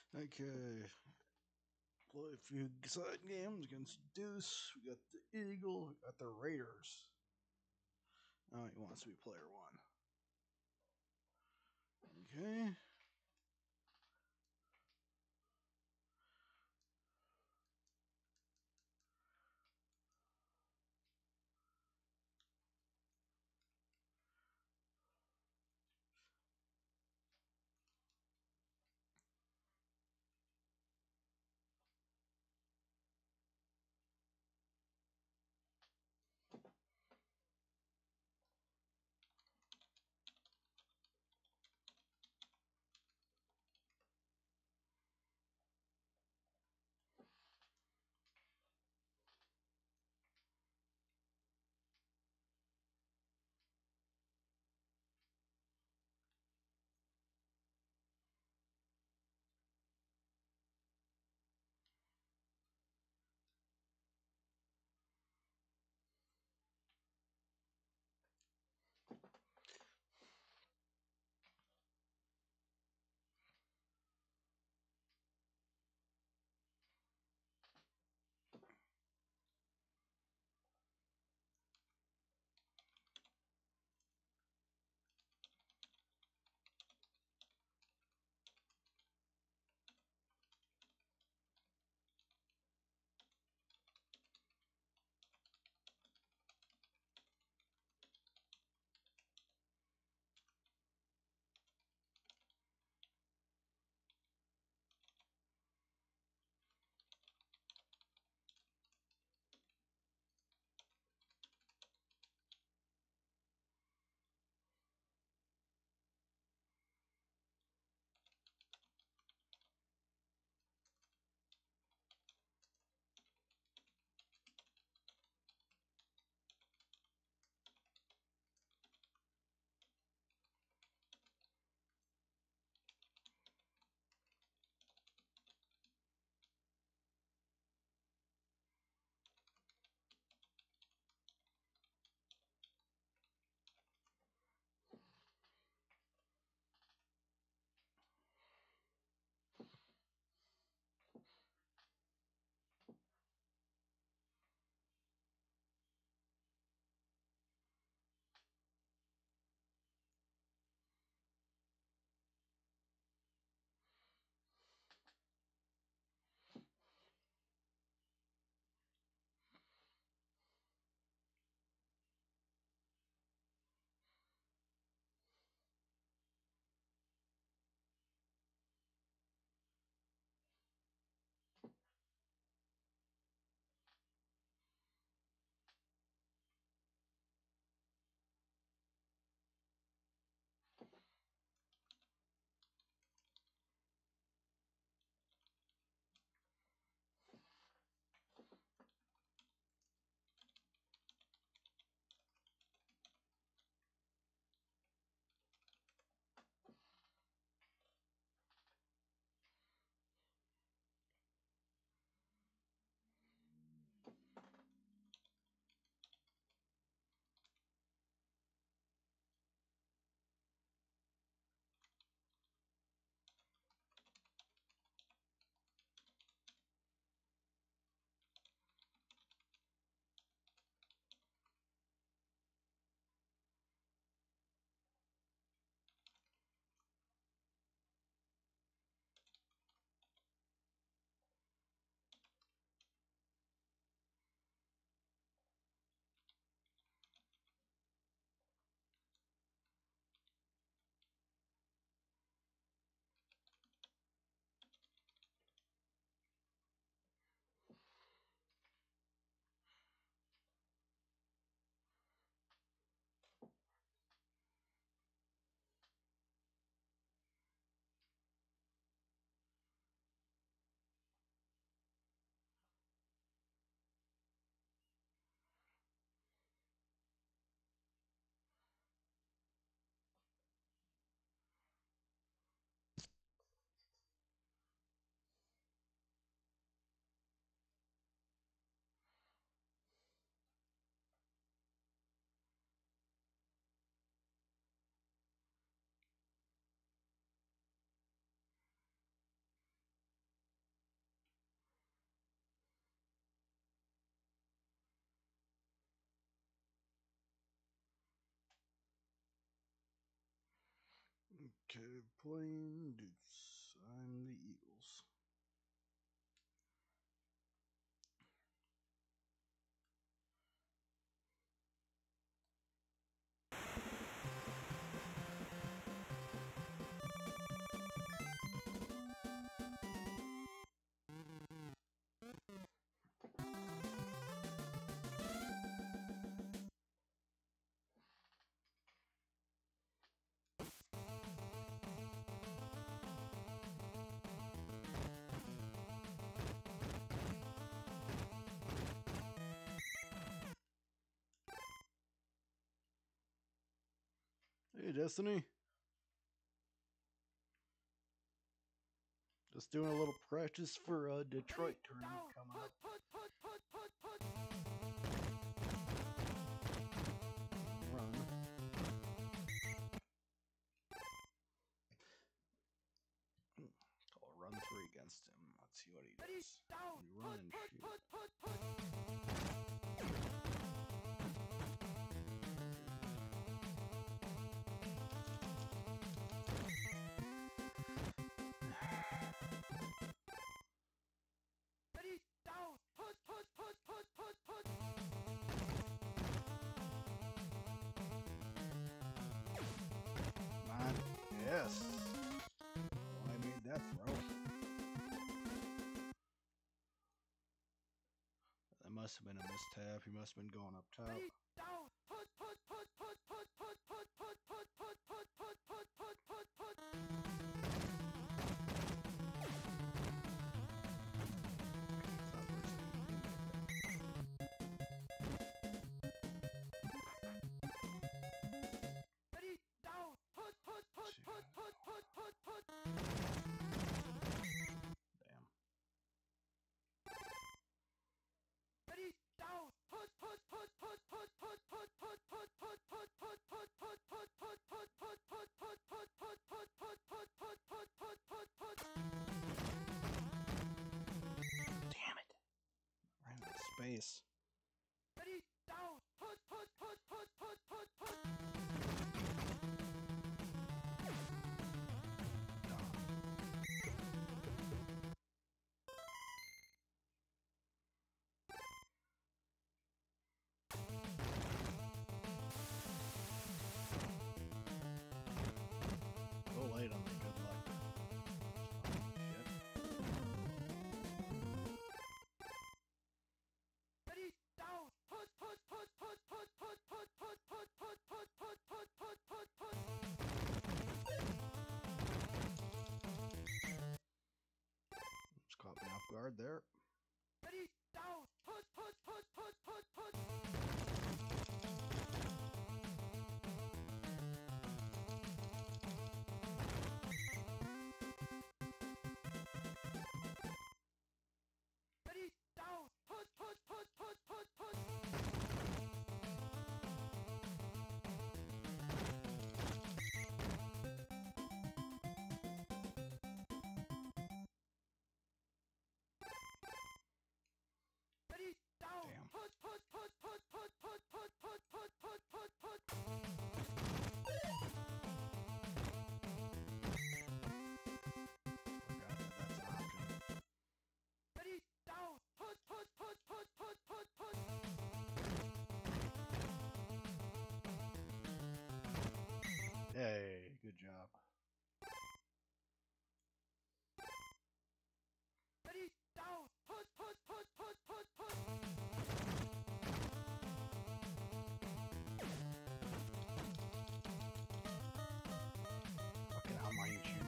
Okay. Play a few side games against Deuce. We got the Eagle. We got the Raiders. Oh, he wants to be player one. Okay. Okay, playing deuce. I'm the Eagles. Hey, Destiny. Just doing a little practice for a Detroit tournament coming up. Run. Call a run 3 against him. Let's see what he does. We run and shoot. Yes. Oh, I made that throw. That must have been a mistap. He must have been going up top. Space. Go late on the good luck. Caught me off guard there. Hey, good job. Fucking online shoots.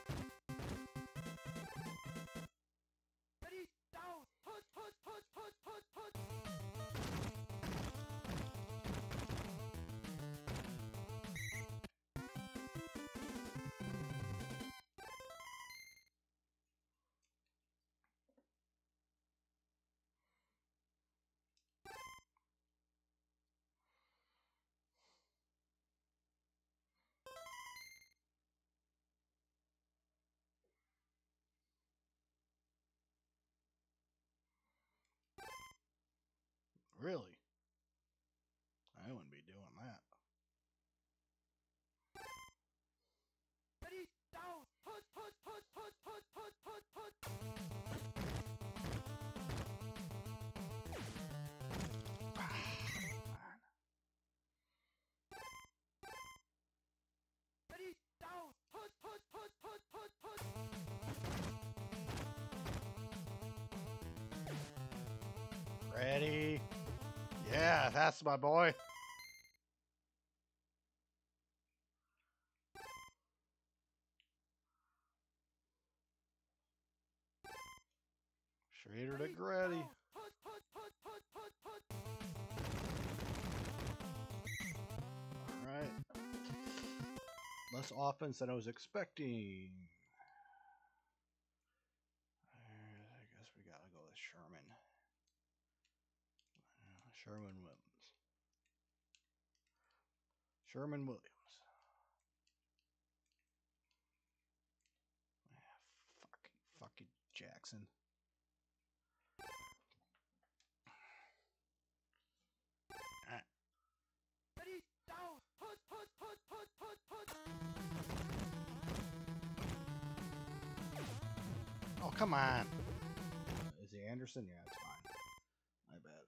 Really? I wouldn't be doing that. Ready? Yeah, that's my boy. Schrader to Gretty. Alright. Less offense than I was expecting. I guess we gotta go with Sherman. Sherman Williams. Sherman Williams. Fuck you, Jackson. Oh, come on. Is he Anderson? Yeah, it's fine. My bad.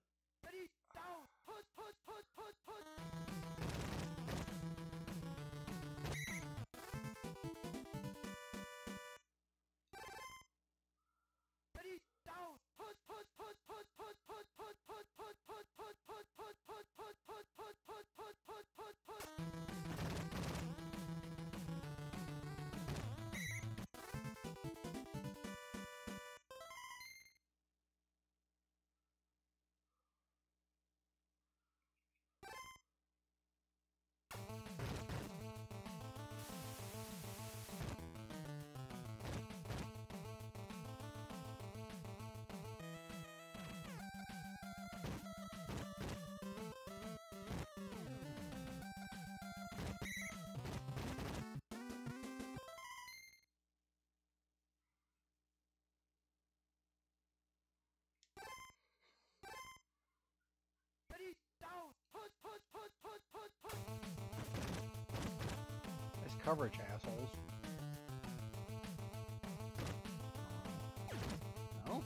Nice coverage, assholes. No?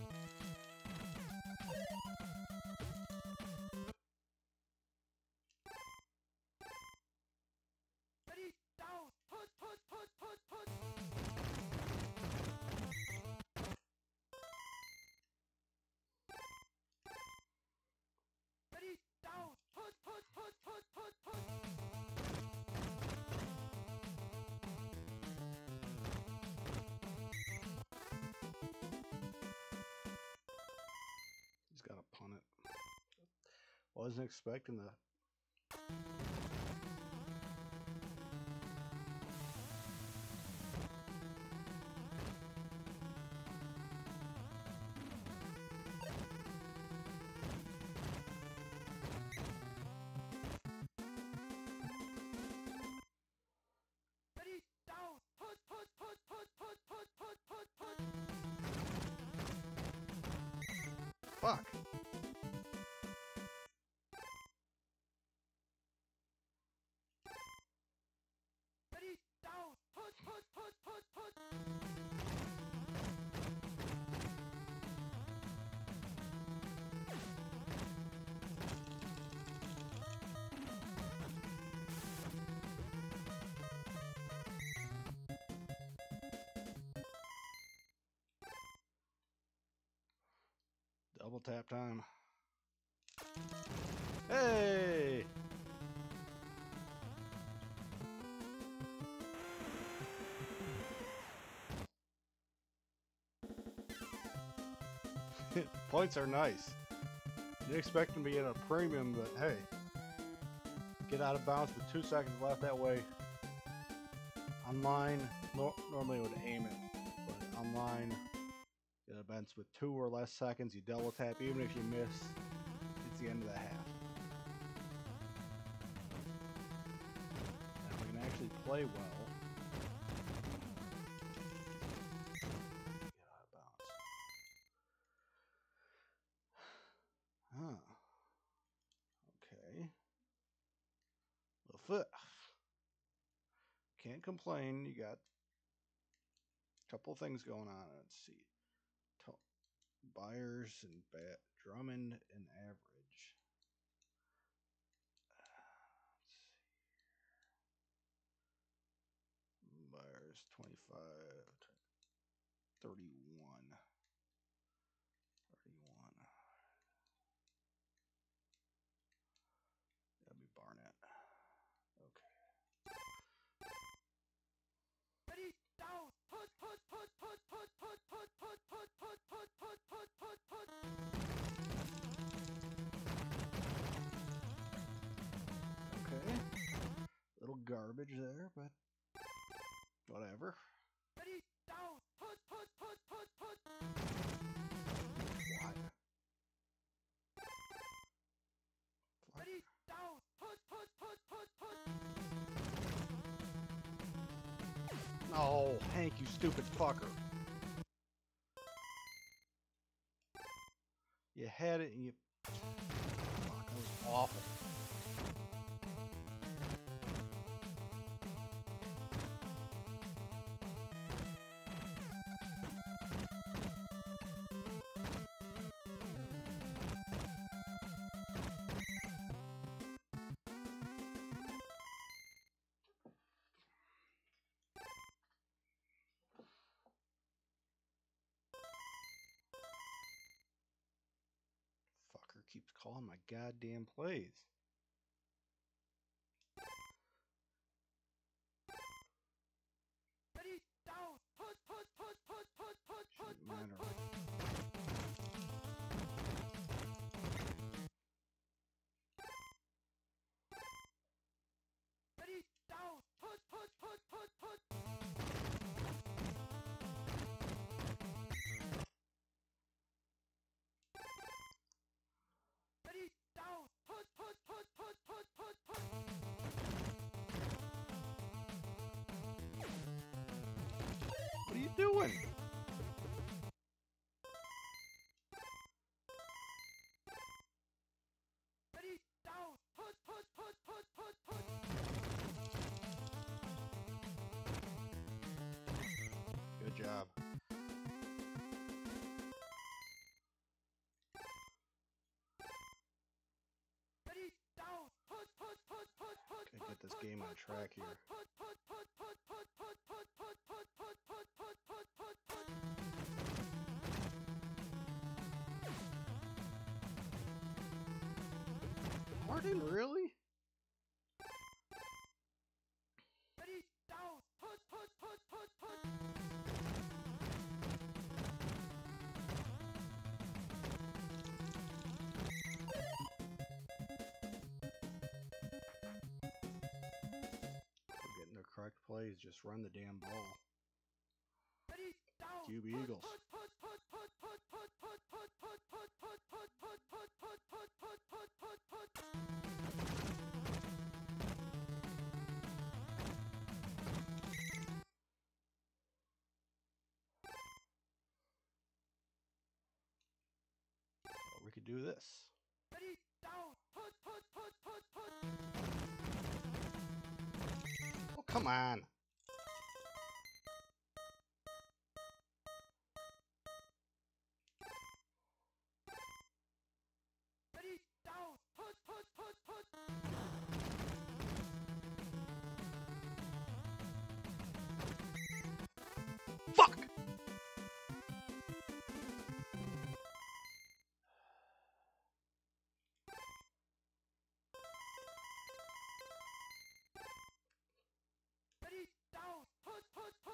He's got to punt it. Wasn't expecting that. Fuck. Double tap time. Hey! Points are nice. Didn't expect them to be at a premium, but hey. Get out of bounds with 2 seconds left that way. Online, normally I would aim it, but online, get a bounce with 2 or less seconds, you double tap, even if you miss, it's the end of the half. Now we can actually play well. Get out of bounds. Huh. Okay. Well, foot. Can't complain. You got a couple things going on. Let's see. Byers and Drummond and average. Byers 25, 31. garbage there, but whatever. Ready, down, put. Why? Ready, down, put. No, Hank, you stupid fucker. You had it and you... Fuck, that was awful. Fucker keeps calling my goddamn plays. Ready, down, put. Shouldn't matter. Ready, down, put. Ready, down, put. What are you doing? Ready, down, put. Good job. Ready, down, put. Gotta get this game on track here. Martin, really? Ready, down, put. We're getting the correct plays. Just run the damn ball. Ready, down, Cube Eagles. Or we could do this. Ready, down, put. Oh, come on. Ready, down, put. Fuck! Ready, down, put.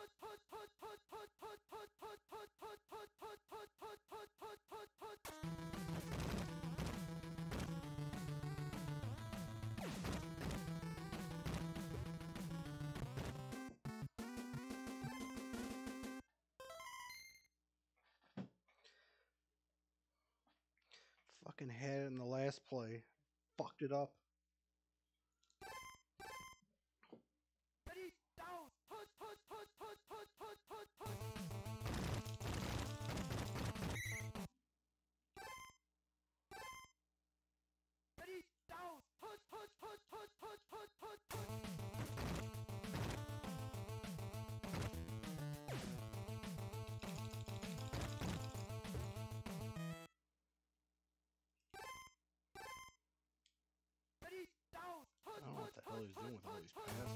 Fucking had it in the last play. Fucked it up. Ready, down, put. Ready, down, put. Ready, down, I put. don't know what the hell he's doing with all these passes.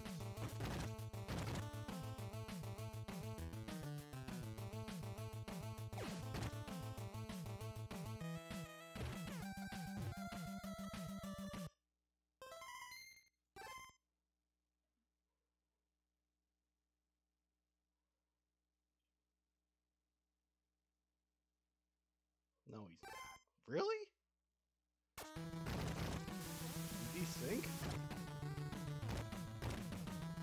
No, he's not. Really? Did he sink?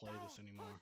play this anymore.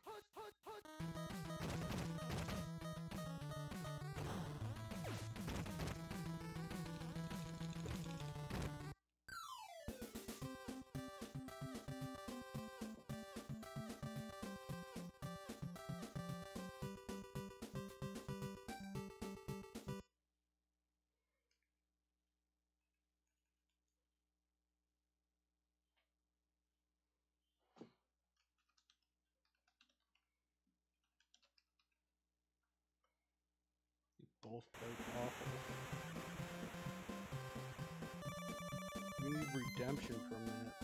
Both played awful. We need redemption from that.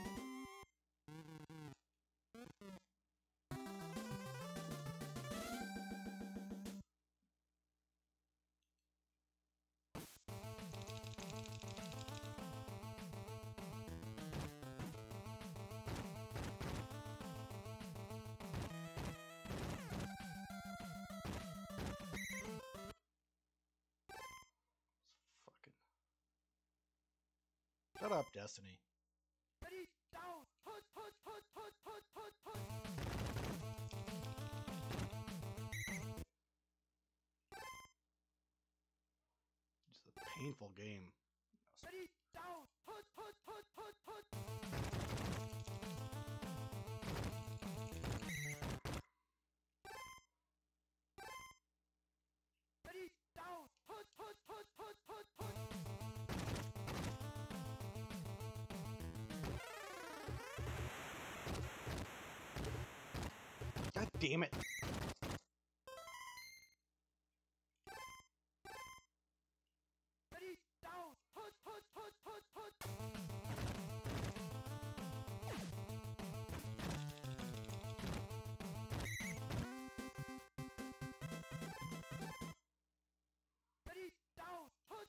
Fucking. Shut up, Destiny. Ready, down, put. It's a painful game. Ready, down, put. Ready, down, put. God damn it. Ready, down, put. Ready, down, put.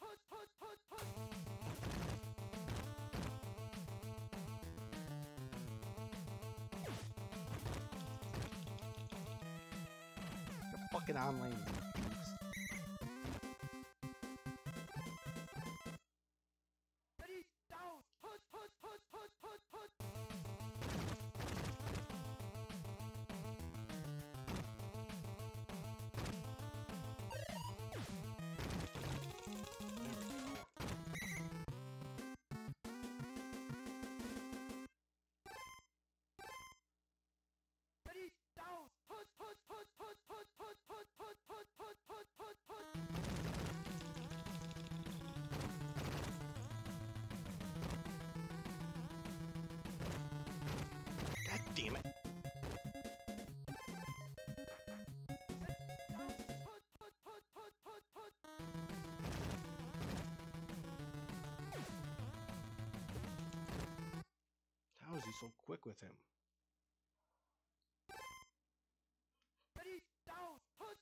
You're fucking online. Ready, down, put. Ready, down, put. God damn it. How is he so quick with him? Ready, down, put.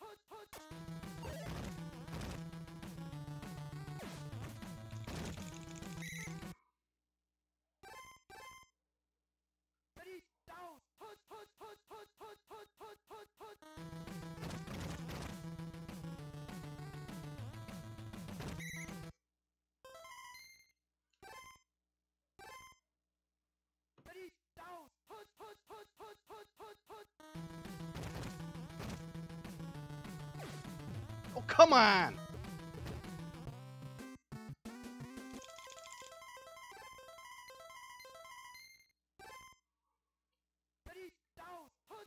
Ready, down, put. Ready, down, put. Oh, come on! Ready, down, put.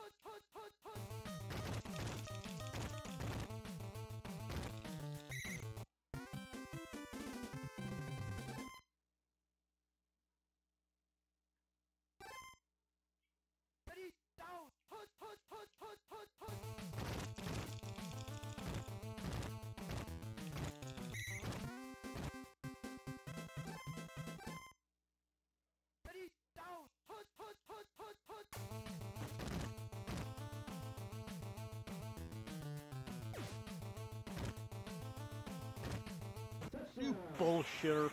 Ready, down, put. Ready, down, put. You bullshitter.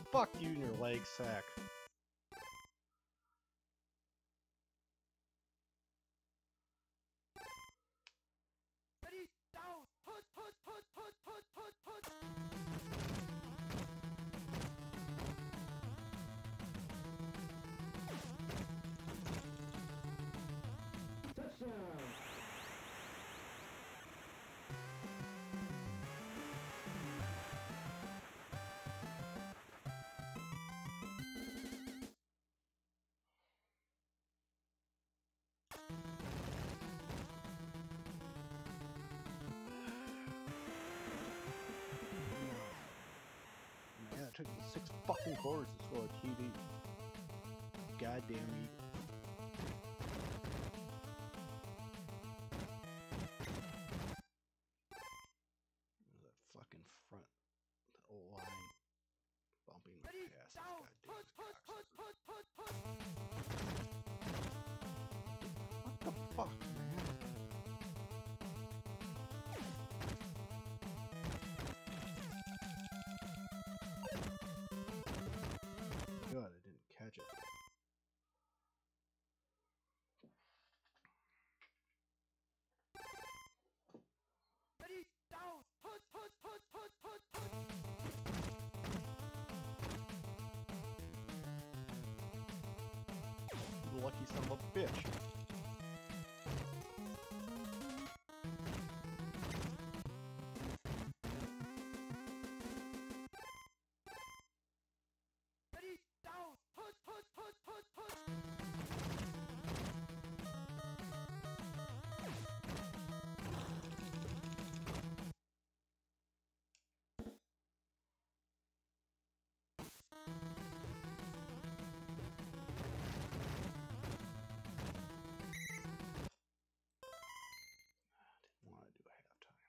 Fuck you and your leg sack. Ready, down, put, put, put, put, put, put, put. Touchdown. Man, it took me 6 fucking quarters to score a TD. Goddamn Eagle. That fucking front line bumping the Ready, passes. down, put, put, put, put, put, put. What the fuck, man? God, I didn't catch it. Ready, down, put, put, put, put, put, put. You lucky son of a bitch. Ready, down, put, put, put, put, put. Didn't want to do a halftime.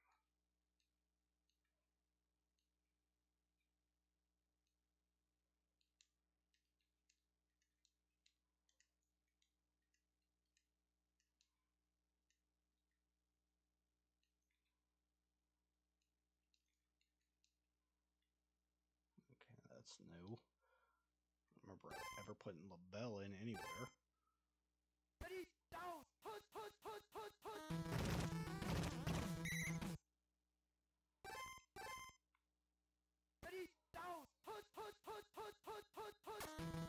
Okay, that's new. I don't remember ever putting LaBelle in anywhere. Ready, down, put, put, put, put, put. Ready, down, put, put, put, put, put, put, put.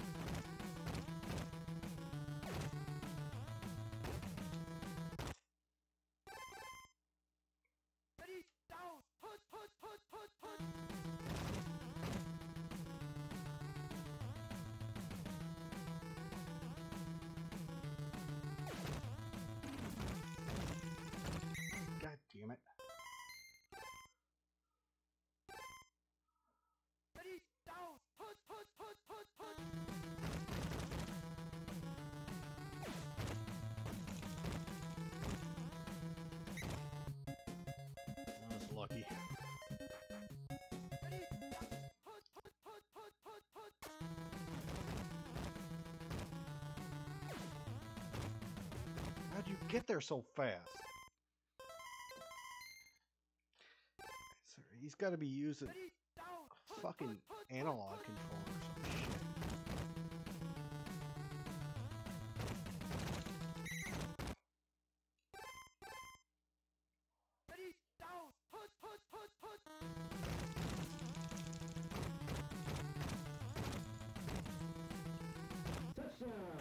Ready, down, put, put, put, put, put. God damn it. Ready, down, put, put, put, put, put. I was lucky. Ready, down, put, put, put, put, put, put. How'd you get there so fast? Sorry, he's got to be using Ready, down, a put, fucking put, put, analog put, controller or some shit. Ready, down, put, put, put, put. Touchdown.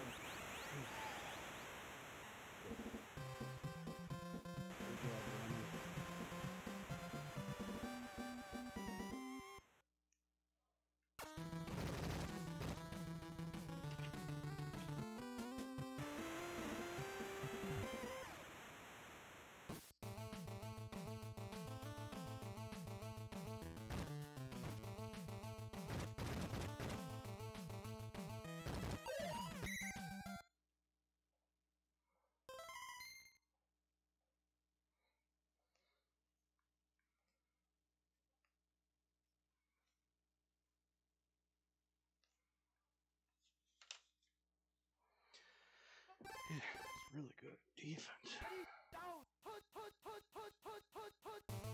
Good job, Lenny. Yeah, it's really good defense. Ready, down, put, put, put, put, put, put, put.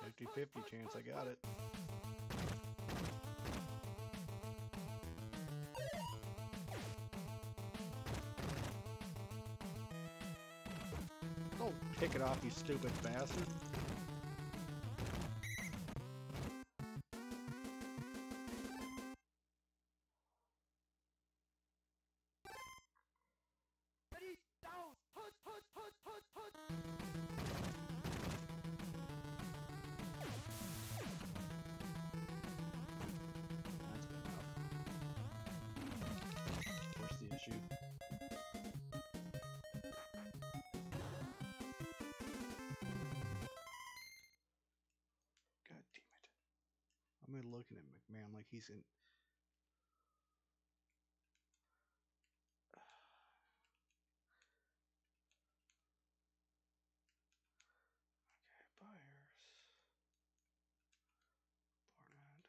50-50 chance I got it. Don't pick it off, you stupid bastard. Ready, down, put. That's good enough. Where's the issue? God damn it. I'm looking at McMahon like he's in. Okay, buyers. Barnett.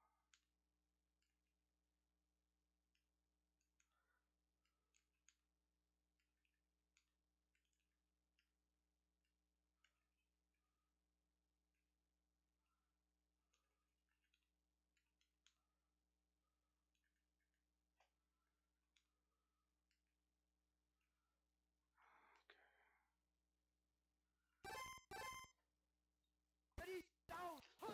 Ready, down, put.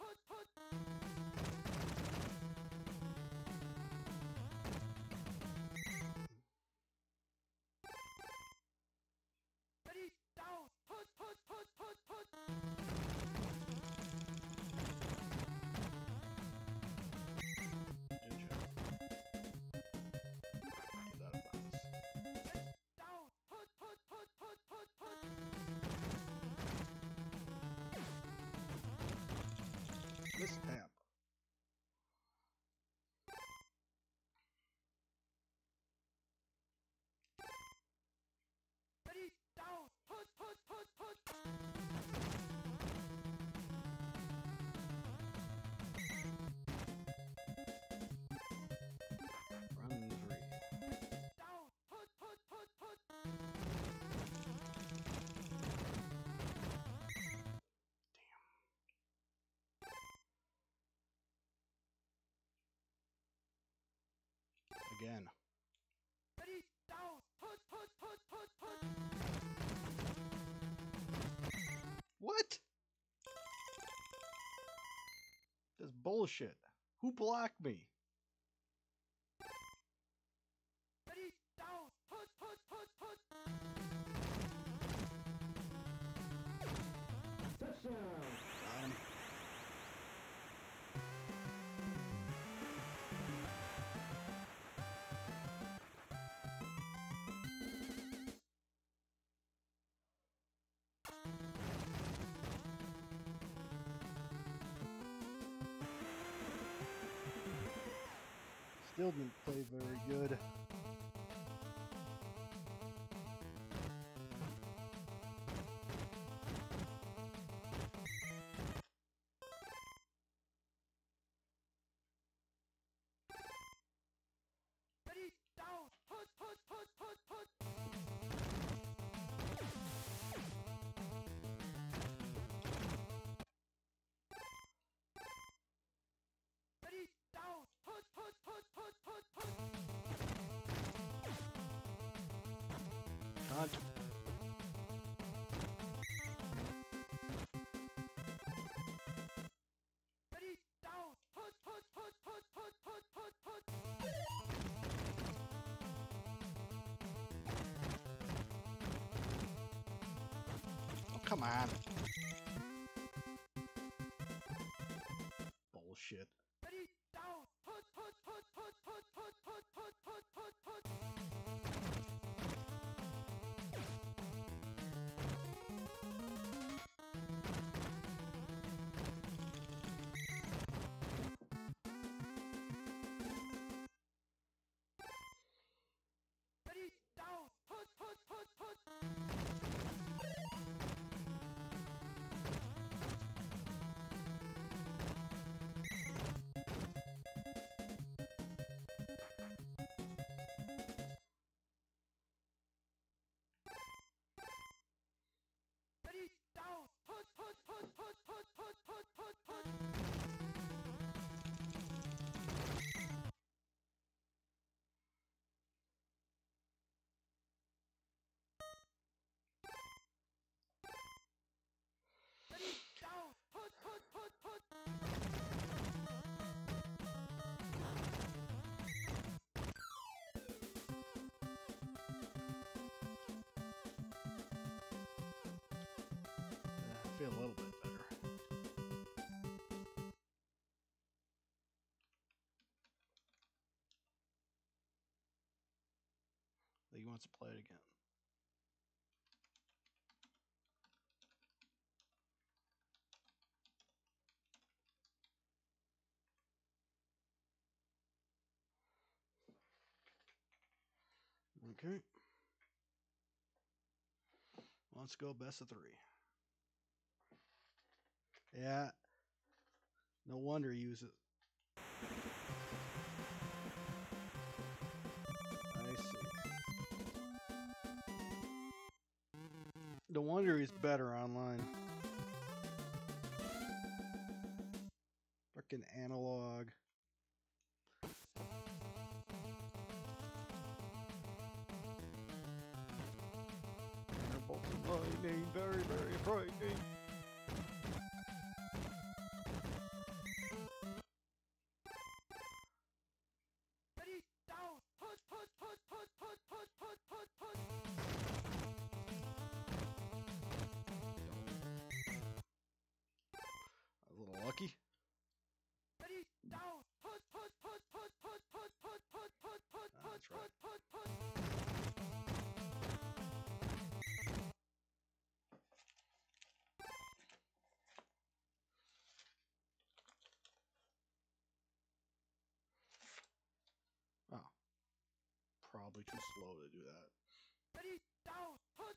Ready, down, put. Good job. Get out of bounds. Down, put. This tap. Ready, down, put. Run 3. Down, put. Again. Ready, down, put. What? This bullshit. Who blocked me? Ready, down, put. Got him. Still didn't play very good. Ready, down, put. Ready, down, put. Hunt. Ready, down, put. Oh, come on. Bullshit. Ready, down, put. Ready, down, put. feel a little bit better. I think he wants to play it again. Okay. Let's go best of 3. Yeah. No wonder he uses. I see. No wonder he's better online. Fucking analog. Thunderbolt and lightning, very, very frightening. Ready, down, put. A little lucky. Ready, down, put. That's right. Oh. Probably too slow to do that. Ready, down, put.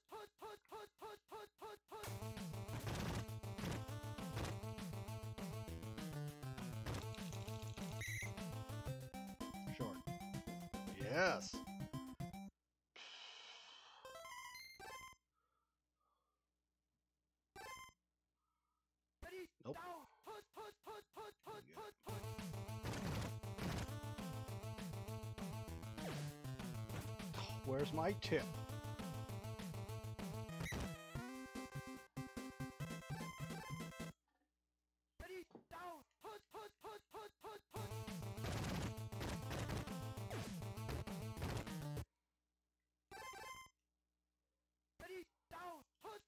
Short. Yes. Ready, Nope. down, put. Where's my tip? Ready, down, put. Ready, down, put.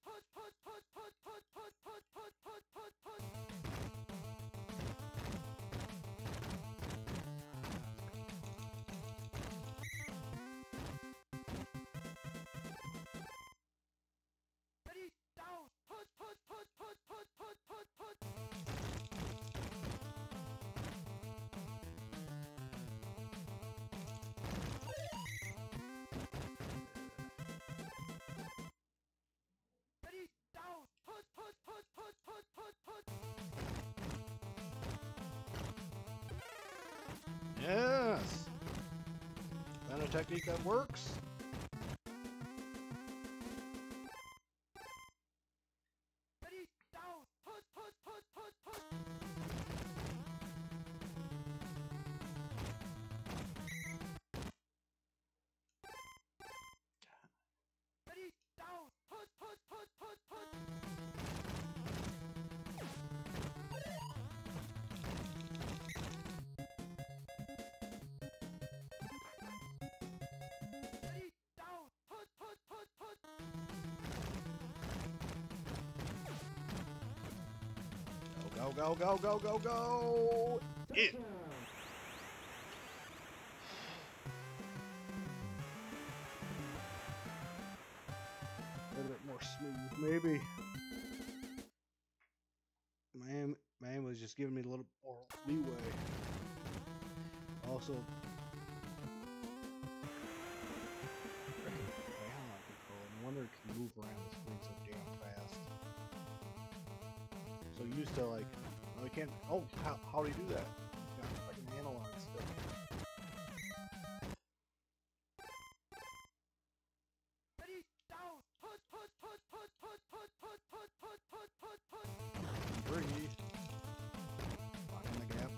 Ready, down, put. Ready, down, put. Yes. Found a technique that works. Ready, down, put. Ready, down, put. Ready, down, put. Go. In. A little bit more smooth, maybe. Man was just giving me a little more leeway. Also, no wonder it can move around the screen so damn fast. So used to like, well, I can't. Oh, how do you do that? Got like an analog still. Ready, down, put. Breathe. Find the gap.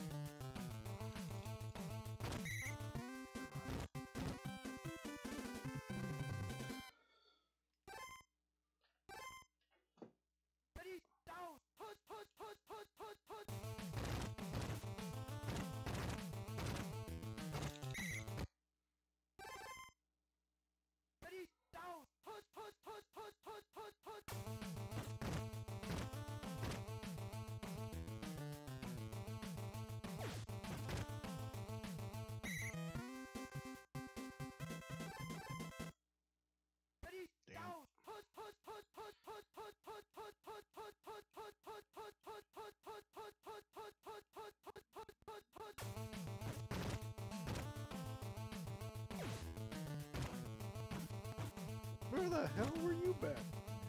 Ready, down, put. Where the hell were you back?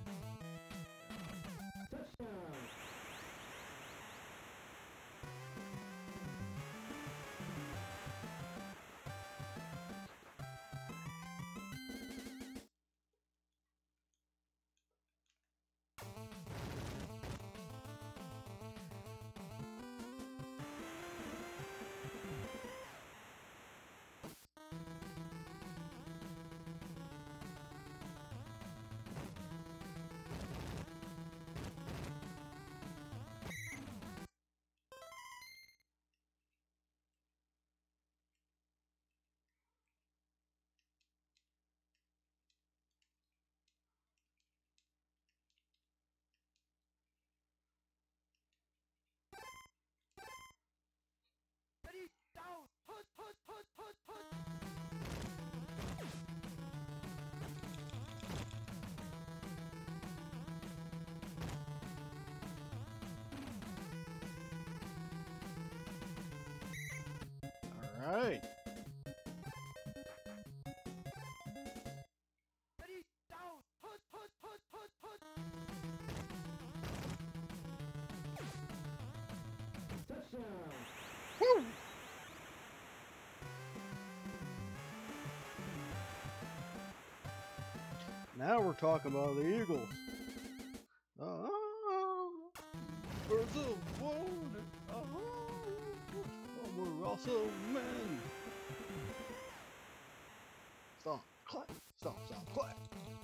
Ready, down, put, put, put, put, put. All right. Ready, down, put, put, put, put, put. Woo! Now we're talking about the Eagles. Brazil won it. We're also men. Stomp, clap, stomp, stomp, clap.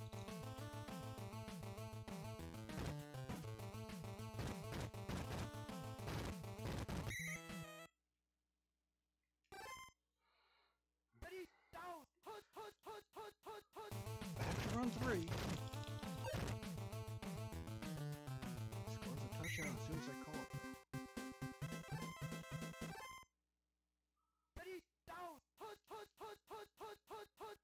Ready, down, put, put, put, put, put, put. I have to run 3. Scores a touchdown as soon as I call it. Ready, down, put, put, put, put, put, put, put.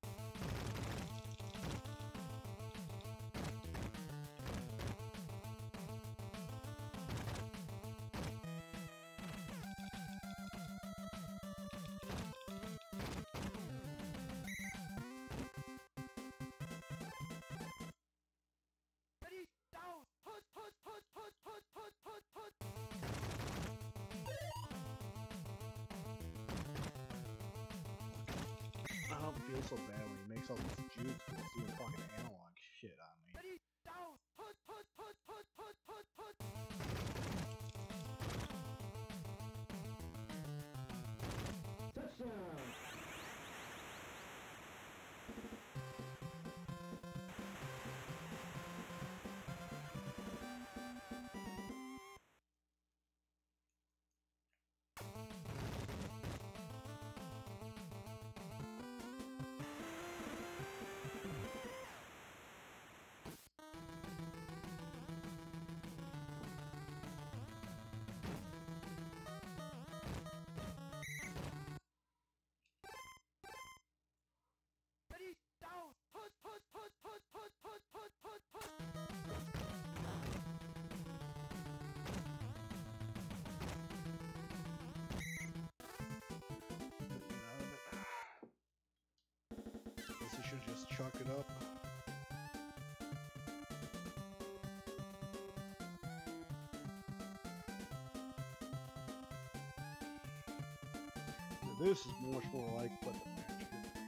Ready, down, put, put, put, put, put, put, put, put. I don't feel so bad when he makes all these jukes and he's doing fucking analog shit on me. Ready, down, put, put, put, put, put, put, put. Touchdown. Ready, down, put, put, put, put, put, put, put, put, put. Guess I should just chuck it up. This is much more like what the match is.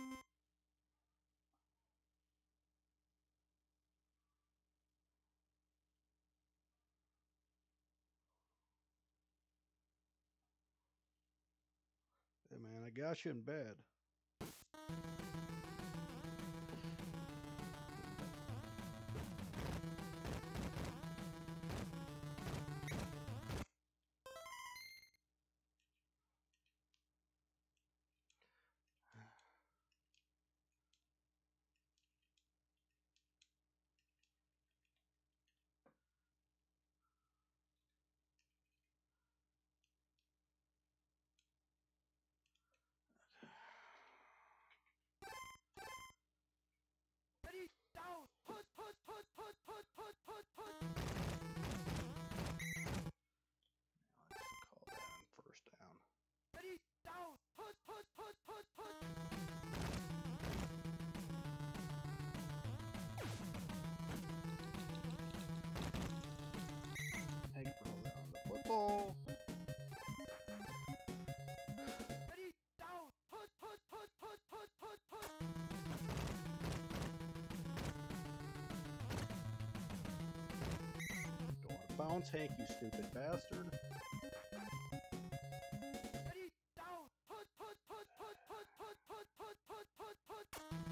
Hey man, I got you in bed. down, tank, you stupid bastard. Ready, down, put, put, put, put, put, put, put, put, put, put, put.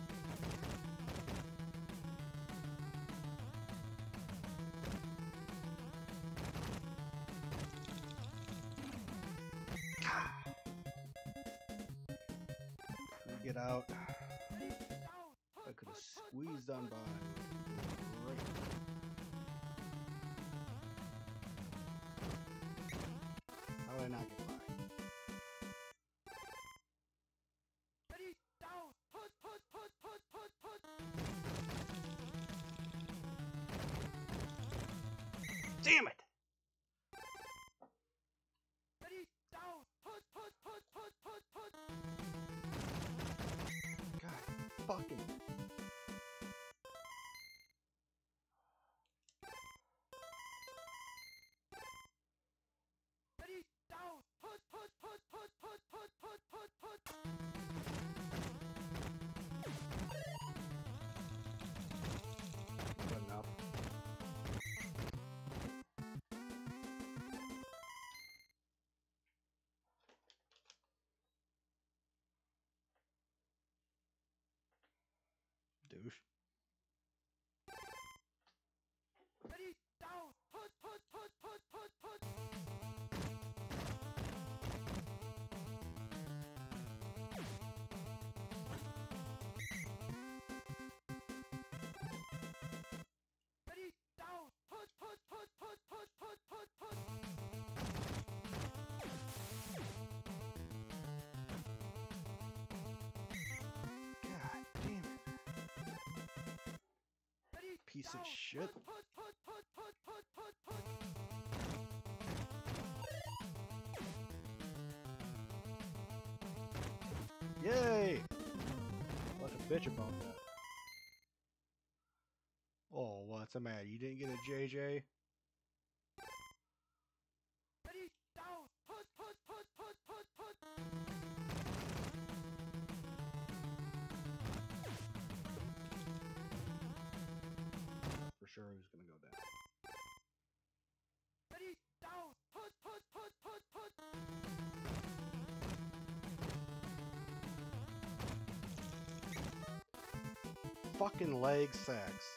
Get out. Ready, down, I put, could have put, put, squeezed put, on put. by. Right. How did I not get by? Ready, down, put, put, put, put, put, put. Damn it! Ready, down, put, put, put, put, put, put. God fucking. Ready, down, put, put, put, put, put, put, put, put, put. Good enough. Douche. Ready, down, put, put, put, put, put, put. Ready, down, put, put, put, put, put, put, put, put. God damn it. Ready, Piece down, of shit. Put, put, put, put, put, put, put, put. Yay! Like a bitch about that. Oh, what's the matter? You didn't get a JJ? Ready, down, put, put, put, put, put, put. For sure he was gonna go down. Ready, down, put, put, put, put, put. Fucking leg sacks.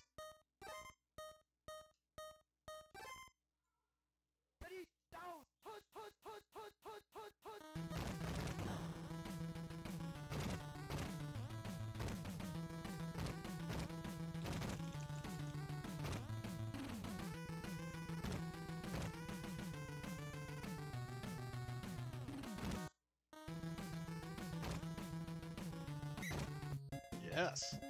Ready, down, put, put, put, put, put, put, put. Yes.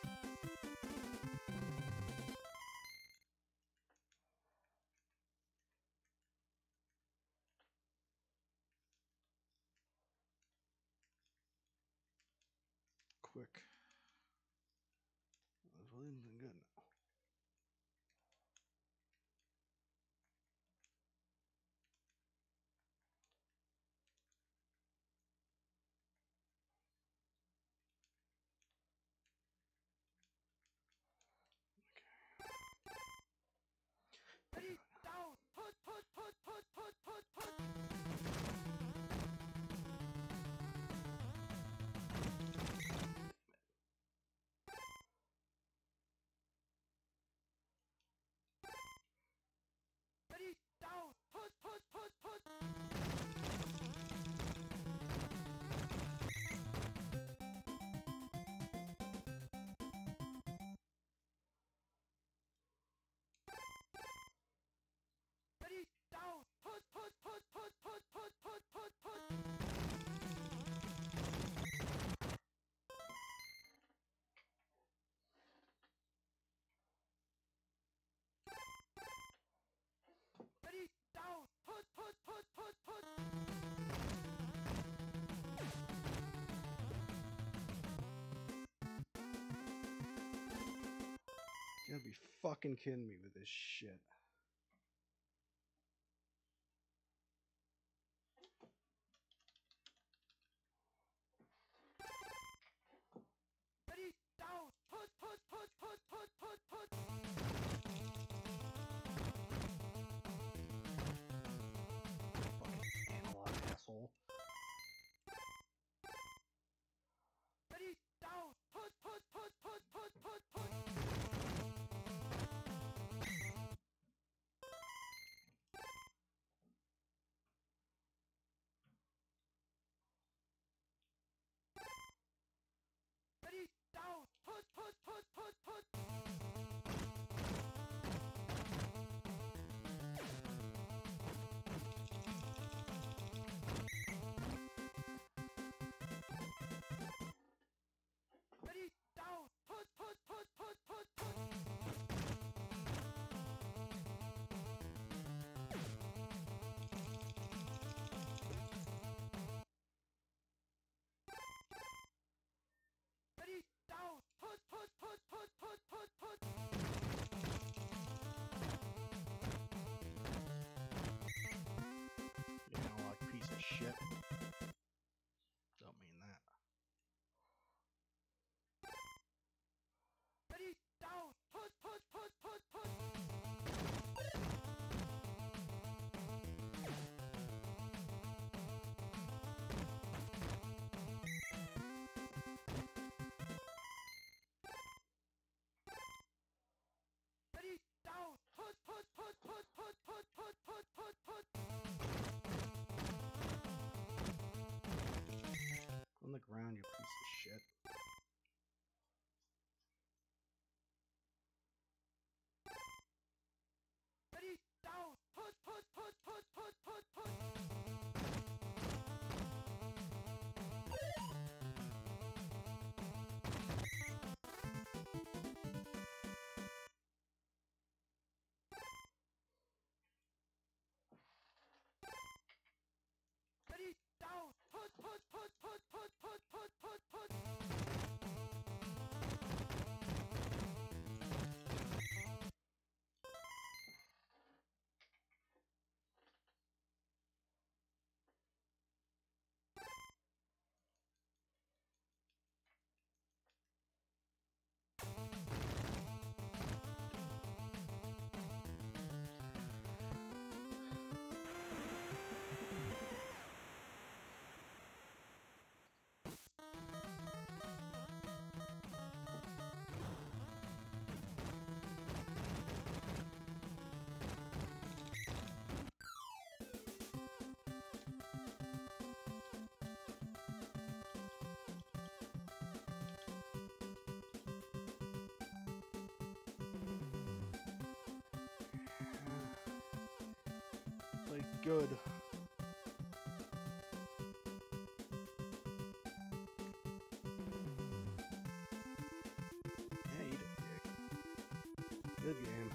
Quick. That's really anything good now. Ready, down, put, put, put, put, put, put, put. Ready, down, put, put, put, put. Ready, down, put, put, put, put, put, put, put, put, put. Ready, down, put, put, put, put, put. You gotta be fucking kidding me with this shit. Ready, down, put, put, put, put, put, put, put. good. Yeah, eat it, Jake. Good game.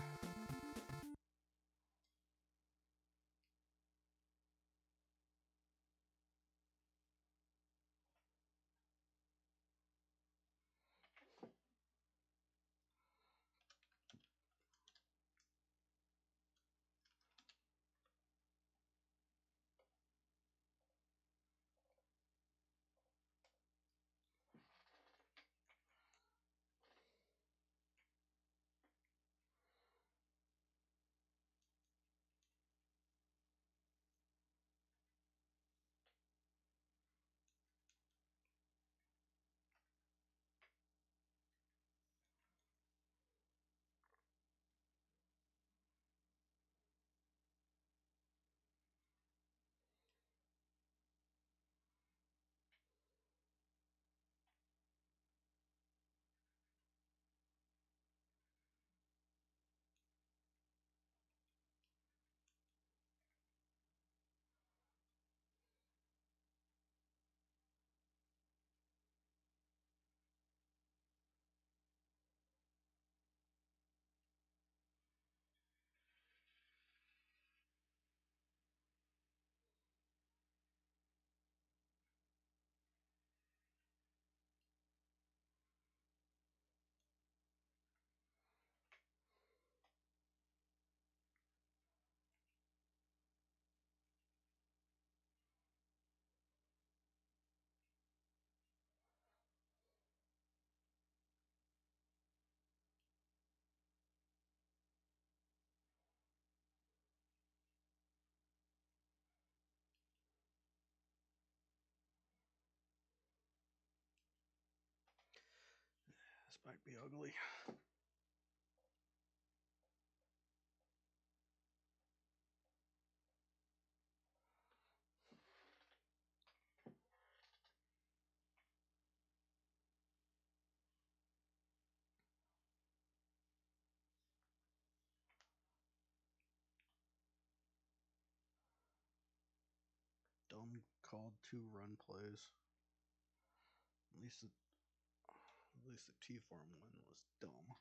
This might be ugly. Dumb called 2 run plays. At least the T-form one was dumb.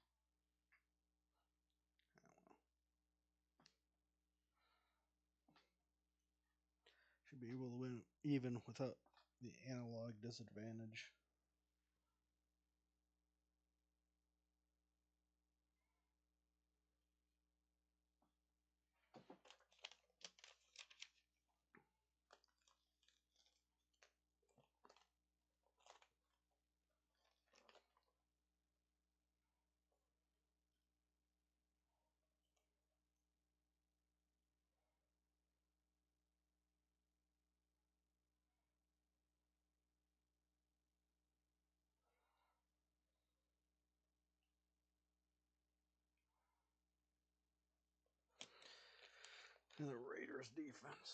I don't know. Should be able to win even without the analog disadvantage. And the Raiders defense.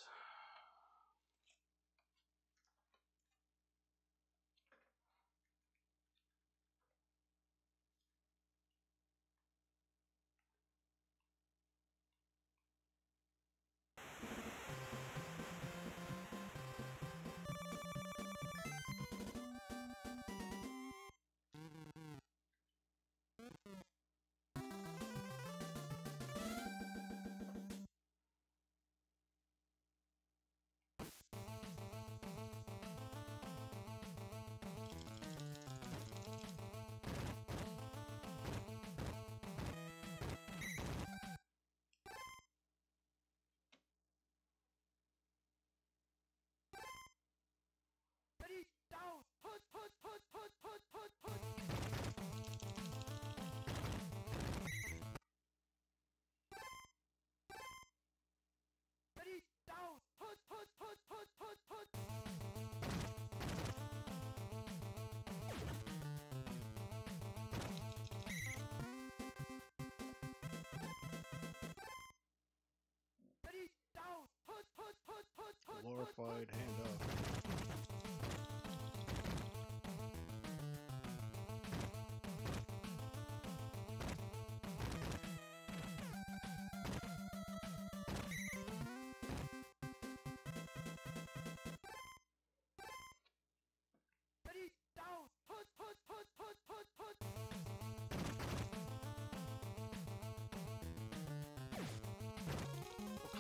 Ready, down, put, put, put, put, put, put, put. Ready, down, put, put, put, put, put, put. Ready, down, put, put, put, put, put. Glorified hand up.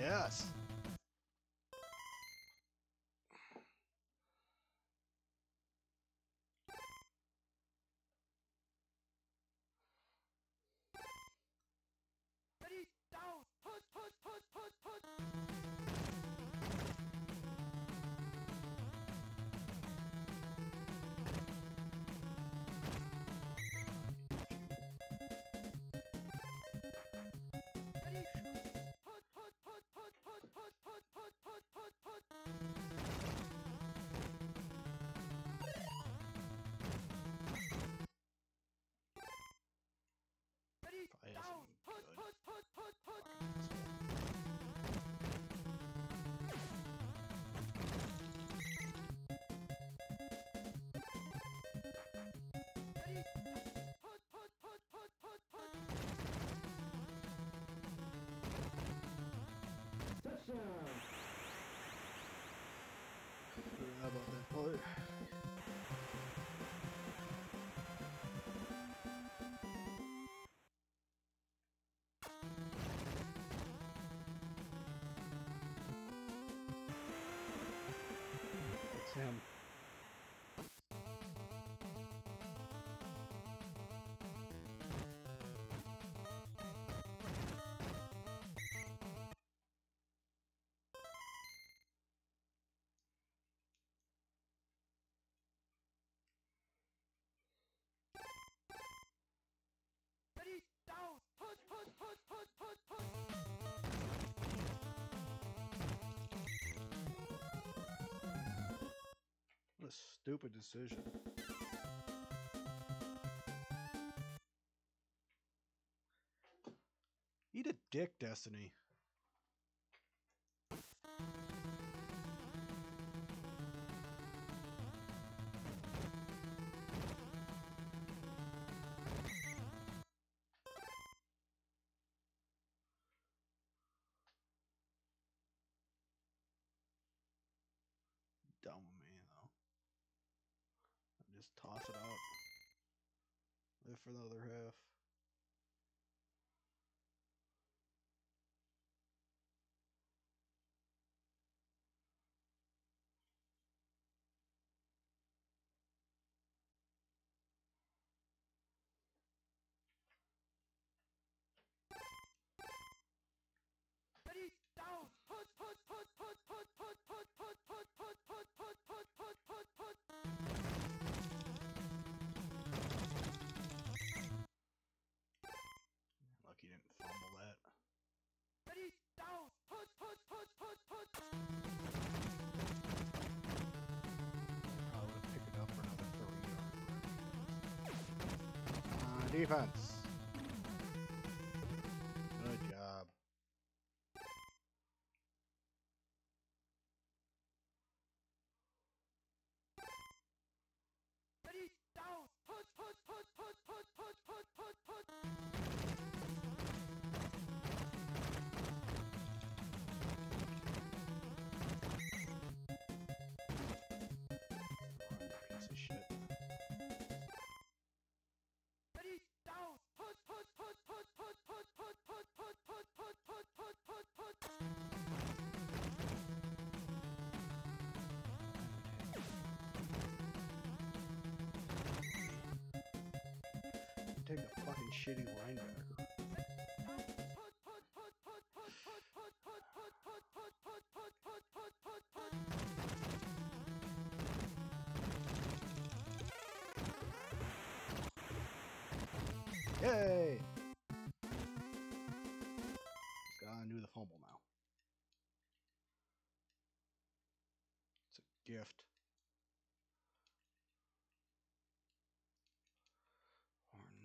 Yes. Ready, down, put, put, put, put, put. Ready, put, put, put, put, put, put, put, put, put, put, put. Ready, Probably down, isn't put, good. put, put, put, put. Ready, put, put, put, put, put, put. How about that play? It's him. Ready, down, put, put, put, put, put, put. What a stupid decision. Eat a dick, Destiny. Dumb of me, though. Just toss it out. Live for the other half. Ready, down, put, put, put, put, put, put, put, put, put, put, put, put, put, put, put, put. Lucky you didn't fumble that. Ready, down, put, put, put, put, put. I would pick it up for another 30 yards. Defense. Good job. Ready, down, put, put, put, put, put, put, put, put, put. Piece of shit. Ready, down, put, put, put, put, put, put, put, put, put, put, put, put, put, put, put. Take a fucking shitty linebacker. Put, put, put, put, put, put, put, put, put, put, put, put, put, put, put, put, put. Yay! Gotta do the fumble now. It's a gift. Horn.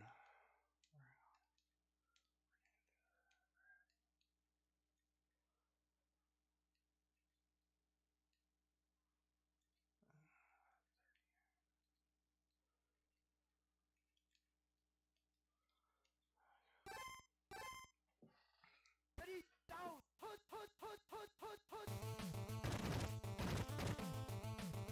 Ready, down, put, put, put, put, put, put.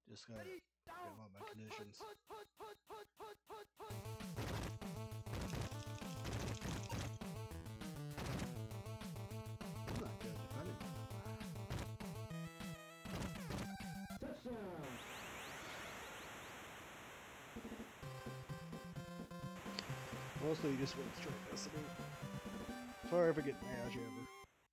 Just gotta Ready, get down, them on my put, conditions. put, put, put, put, put, put, put. I'm not good at defending. Touchdown. Mostly just went straight destiny. Sorry if I get mad, ever.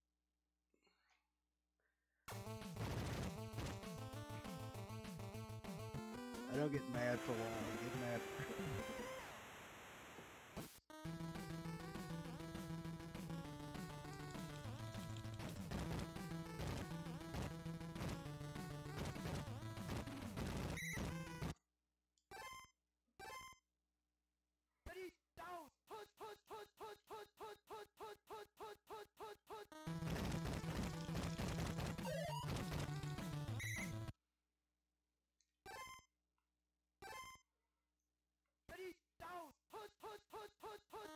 I don't get mad for long. I get mad. Ready, down, put, put, put, put, put, put, put, put, put, put, put, put, put. Ready, down, put, put, put, put, put.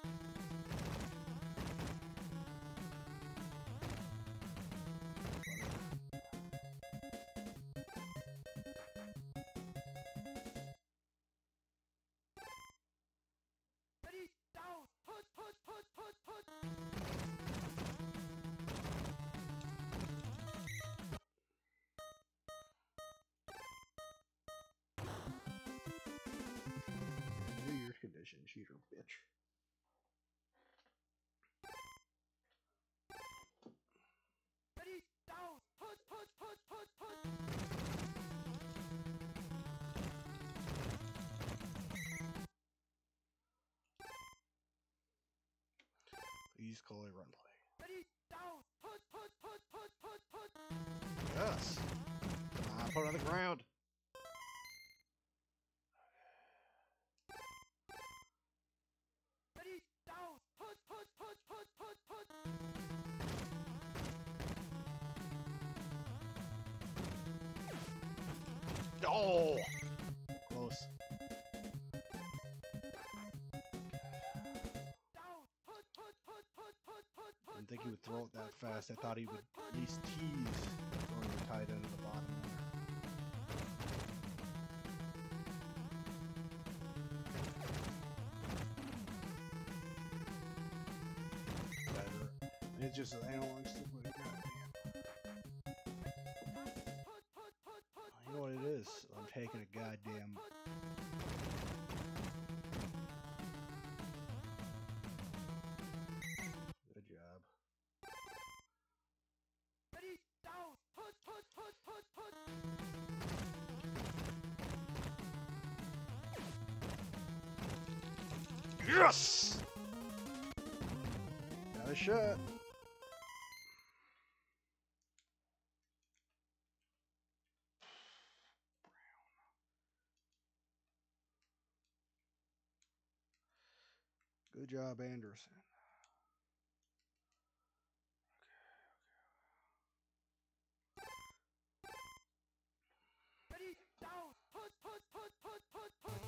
Ready, down, put, put, put, put, put. New Year's condition, cheater bitch. Ready, down, put, put, put, put, put. Please call a run play. Ready, down, put, put, put, put, put, put. Yes. Put it on the ground. Ready, down, put, put, put, put, put, put. Oh! Close. Down, put, put, put, put, put, put, put. Didn't think he would throw it that fast. I thought he would at least tease throwing the tight end at the bottom. Better. It's just analog stick with it. Put, put, put, put, You know what it is? I'm taking a goddamn. Good job. Ready, down, put, put, put, put, put. Yes! Got a shot. Good job, Anderson. Ready, down, put, put, put, put, put, put.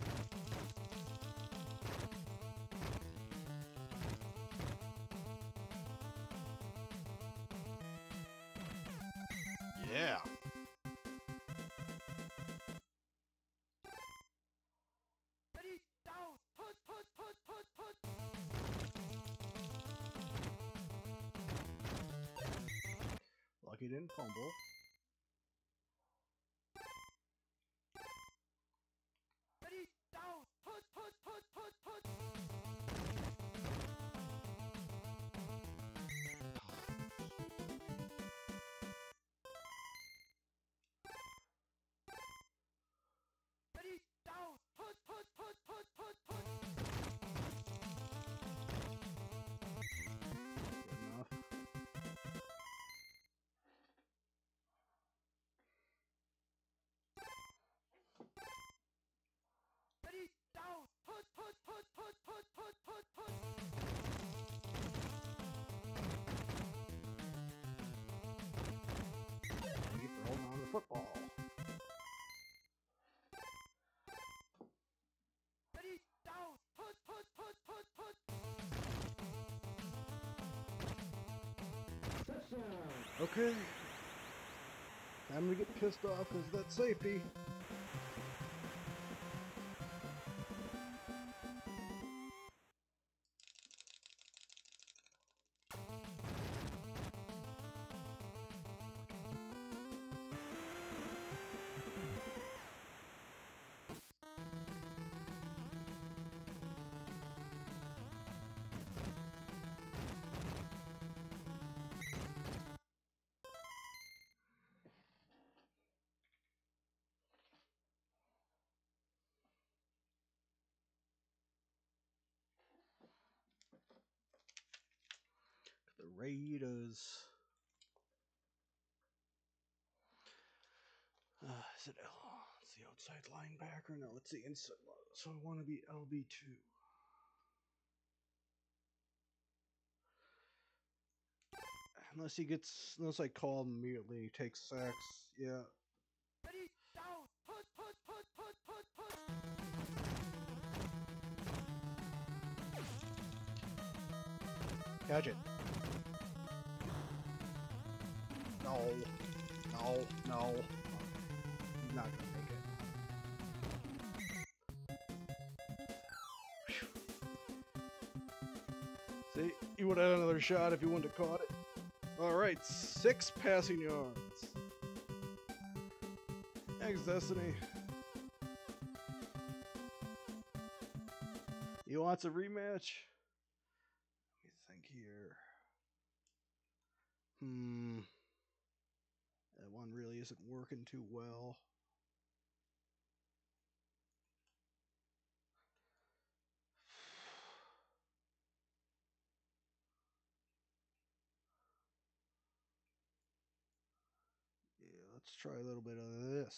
Yeah. Ready, down, put, put, put, put, put. Lucky didn't fumble. Ready, down, put, put, put, put, put. Ready, down, put, put, put, put, put, put. Good enough. Ready, down, put, put, put, put, put, put, put, put. Thank you for holding on to the football. Ready, down, put, put, put, put, put. Touchdown. Okay. Time to get pissed off because that's safety. The Raiders. Is it L? It's the outside linebacker. No, it's the inside. So I want to be LB2. Unless I call him immediately, he takes sacks. Yeah. Ready, down, put, put, put, put, put, put. Catch it. No. No. No. He's not gonna make it. See, he would have had another shot if he wouldn't have caught it. All right, 6 passing yards. Thanks, Destiny. He wants a rematch. Let me think here. That one really isn't working too well. Yeah, let's try a little bit of this.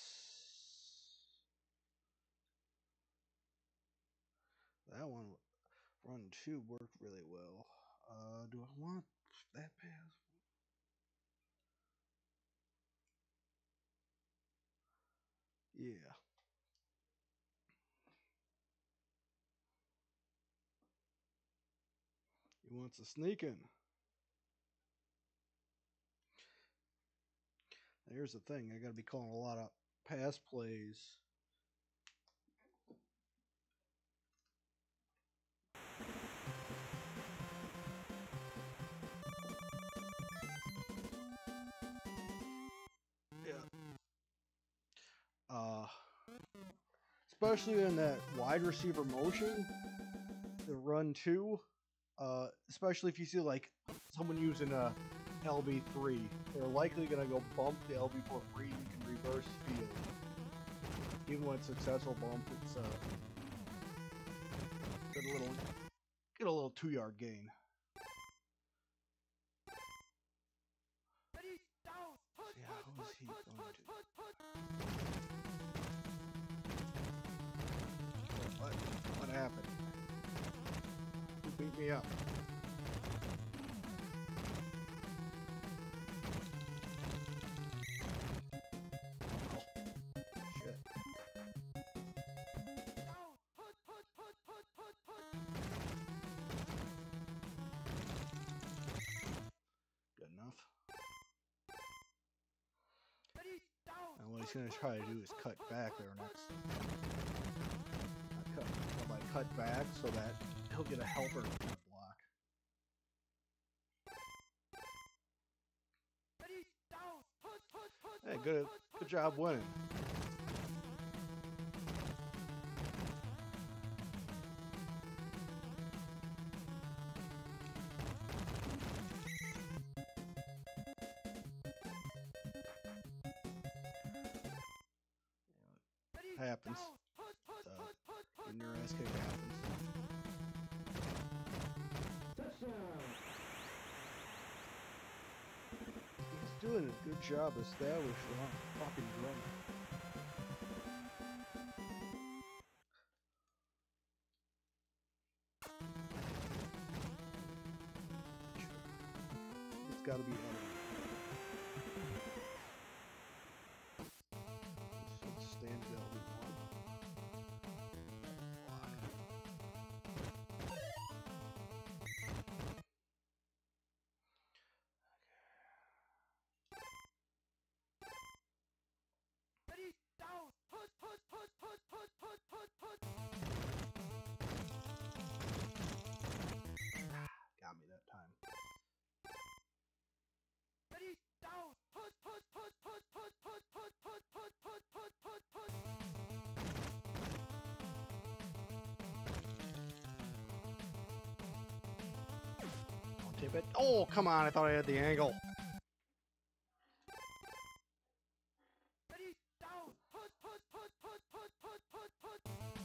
That one, run 2, worked really well. Do I want that pass? Yeah. He wants a sneak in. Here's the thing, I gotta be calling a lot of pass plays. Yeah. Especially in that wide receiver motion, the run 2, especially if you see like someone using a LB3, they're likely gonna go bump the LB4 free. You can reverse field. Even when it's successful bump, it's get a little 2-yard gain. Ready, down, put, Yeah, put, who's put, he put, going put, to? put, put. What happened? Who beat me up? Shit. Down, put, put, put, put, put, put. Good enough. Ready, down. And what he's going to try to do is cut back there next. Cut back so that he'll get a helper block. Ready, down, put, put, put, Hey, put, good put, job winning. Ready, Happens. down, put, put, put, put, put. Getting your ass kicked happens. He's doing a good job establishing popping run. It's got to be Ellie. Let's stand at LB1. Tip it. Oh, come on. I thought I had the angle. Ready, down, put, put, put, put, put, put, put, put.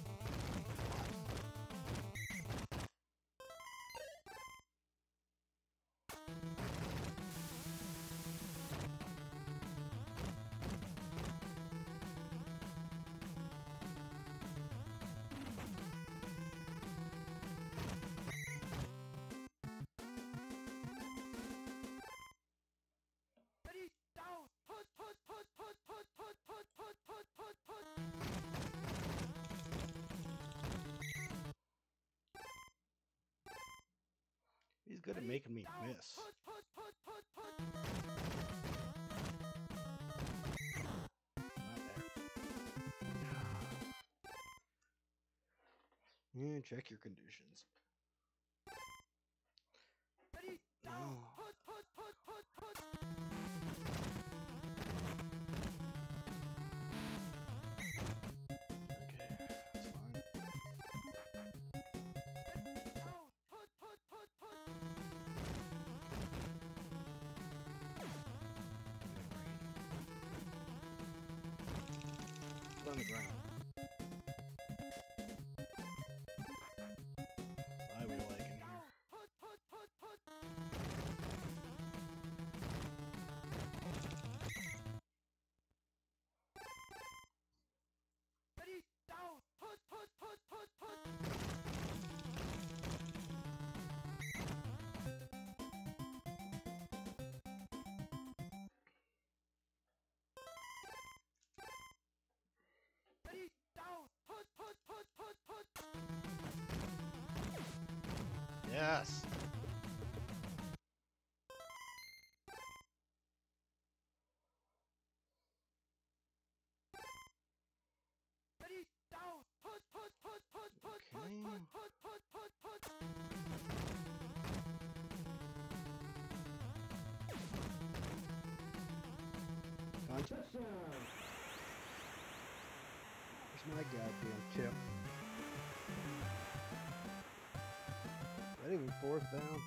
Ready, down, put, put, put, put, put, put, put, put, put, put, put. He's good at making me miss. Put, put, put, put, put. Not there. Yeah, check your conditions. Ready, No. down, put, put, put, put, put. Okay, that's fine. Down, put, put, put, put. It's on the ground. I would like in here. Put, put, put, put. Ready, down, put, put, put, put, put. Ready, down, put, put, put, put, put. Yes. Ready, down, put, put, put, put, put, put, Okay. put, put, put, put, put. Touchdown. Where's my goddamn tip? That even fourth down?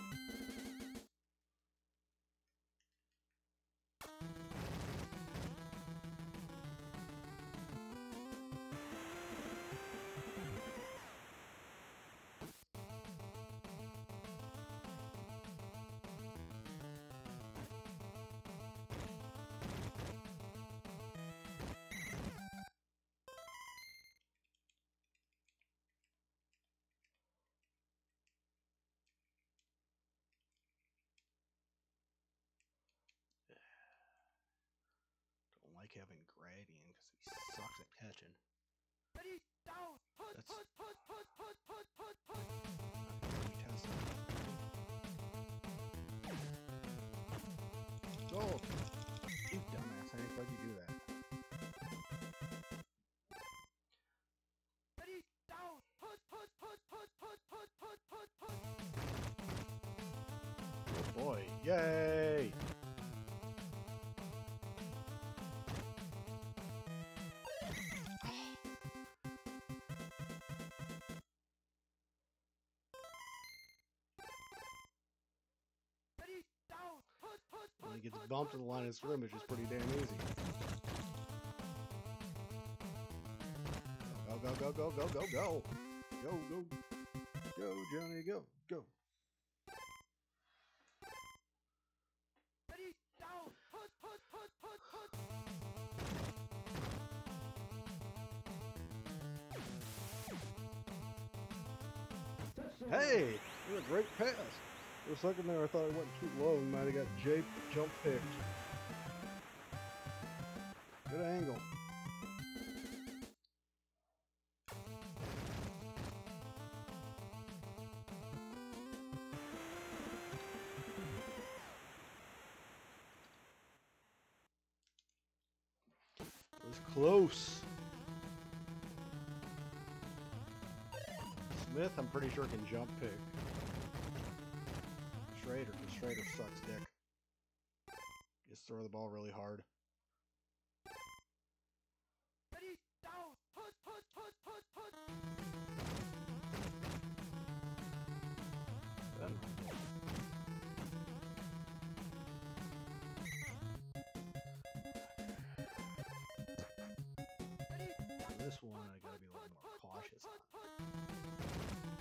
Don't like having Gradian because he sucks at catching. Ready, down, put, That's- put, put, put, put, put, put, put. He tests it. Oh! You dumbass, I didn't let you do that. Ready, down, put, put, put, put, put, put, put, put, put. Good boy. Yay! Ready, down, put, put, When he put, gets put, bumped in put, the line of put, scrimmage, it's pretty damn easy. Go, go, go, go, go, go, go! Go, go! Go, Johnny, go, go! Ready, down, put, put, put, put, put. Hey! What a great pass! For a second there, I thought I went too low and might have got Jake jump picked. Good angle. It was close. Smith, I'm pretty sure, can jump pick. Schrader, because Schrader sucks dick. Just throw the ball really hard. Ready, down, put, put, put, put, put. Then this one I gotta be a little more cautious on.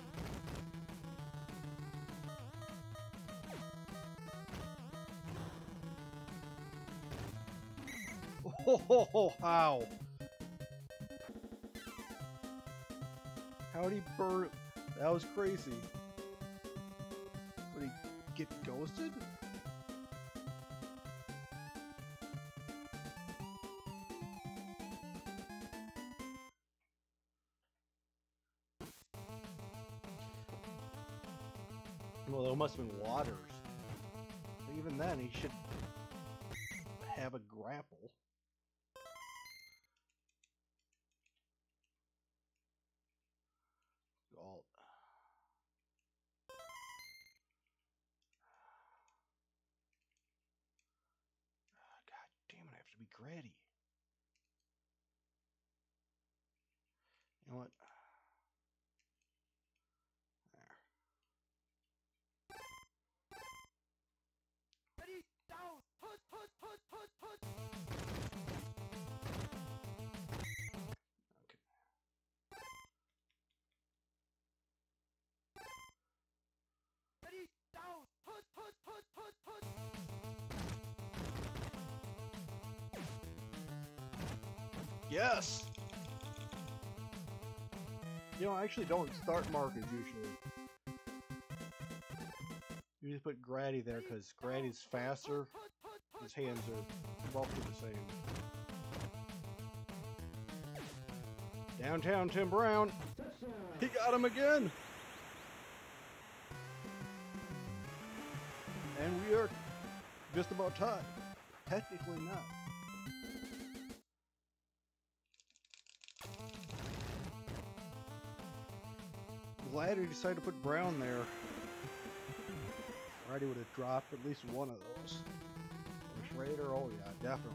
Oh, how? How'd he burn? That was crazy. Would he get ghosted? Well, there must have been waters. But even then, he should have a grapple. Alt. God damn it, I have to be gritty. You know what? There. Ready, down, put, put, put, put, put. Okay. Ready, down, put, put, put, put, put. Yes! You know, I actually don't start markers usually. You just put Grady there because Grady's faster. His hands are roughly the same. Downtown Tim Brown. He got him again. And we are just about tied. Technically not. Glad he decided to put Brown there. Already would have dropped at least one of those. Or Schrader, oh yeah, definitely.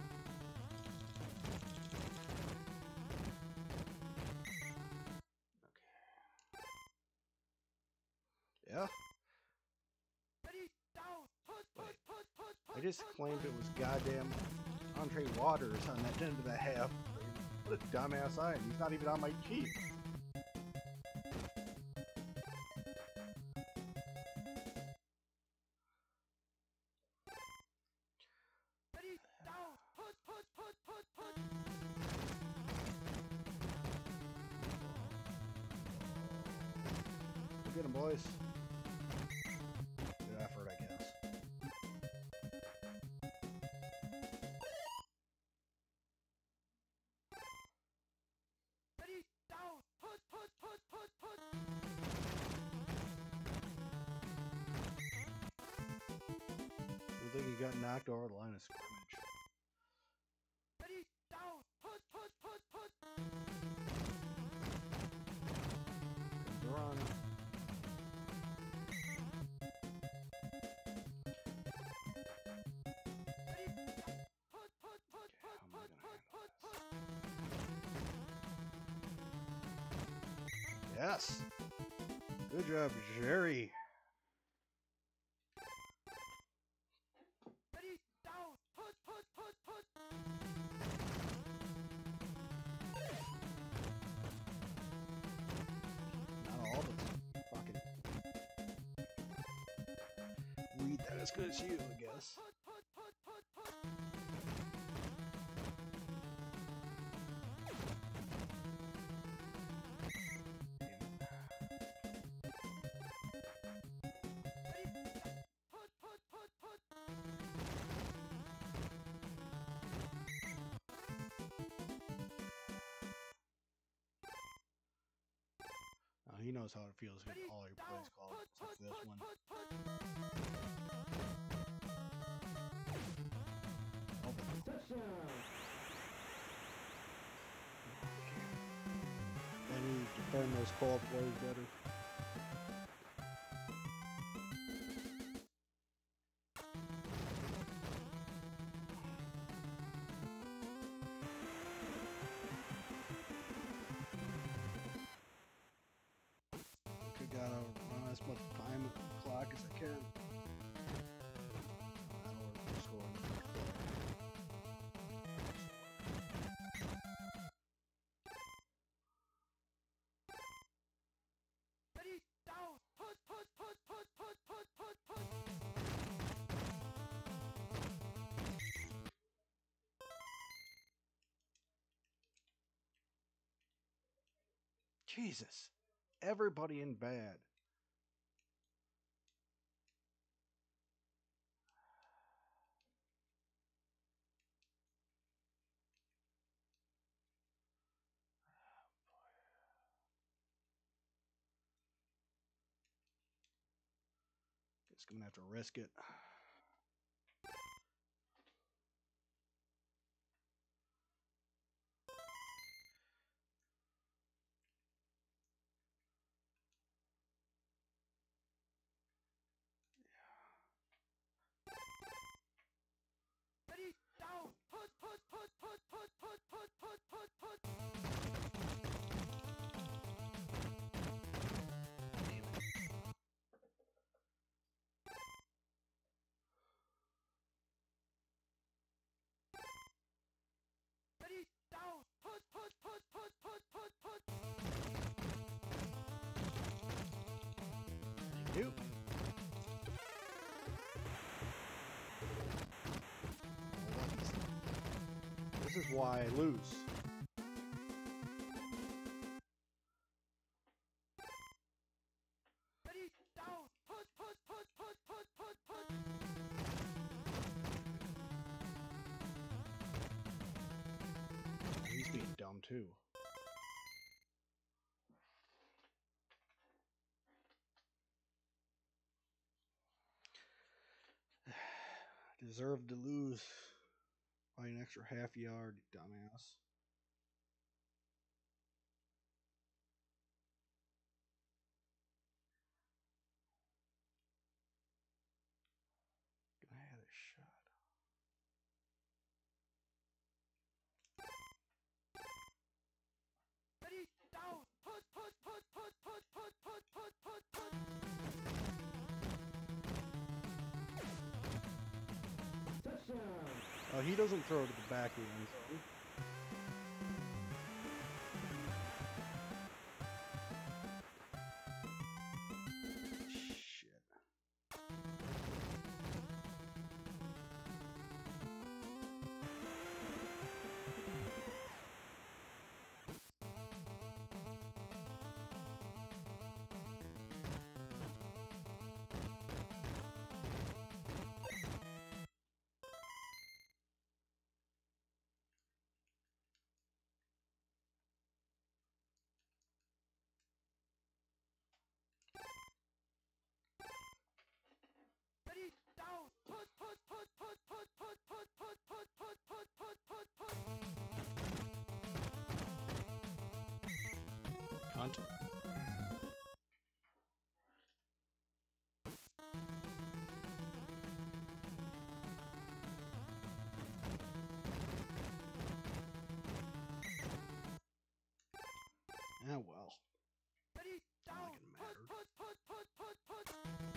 Okay. Yeah. Ready, down, put, put, put, put, I just claimed it was goddamn Andre Waters on that end of the half. What a dumbass I am. He's not even on my team. ready, down, put, put, put, put, put. Go get him, boys. Good effort, I guess. Ready, down, put, put, put, put, put. I think he got knocked over the line of scrimmage. Ready, down, put, put, put, put. Good run. Ready, put, put, put, put, How am I put, gonna put, handle put, this? put. Yes! Good job, Jerry. Ready, down, put, put, put, put. Not all of us. Fucking read that as good as you, I guess. Put, put, put, put, put. Put, put, put, put. He knows how it feels to get all your plays called, except for this one. They need to defend those call plays better. I gotta run as much time on the clock as I can. That'll work for scoring the next play. Jesus. Everybody in bad. Guess I'm gonna have to risk it. Ready, down, put, put, put, put, put, put, put, put, put, put. Ready, down, put, put, put, put, put, put, put. Thank you. This is why I lose. Ready, down, put, put, put, put, put, put, put. He's being dumb too. Deserved to lose by an extra half yard, dumbass. I had a shot. Ready, down, put, put, put, put, put, put, put, put, put, put. Touchdown. Oh, he doesn't throw to the back of the end zone. Shit. Ready, down, put, put, put, put, put, put, put, put, put, put, put, put, put, put. Hunt. Ah, well. Ready, down, it put, mattered. put, put, put, put, put.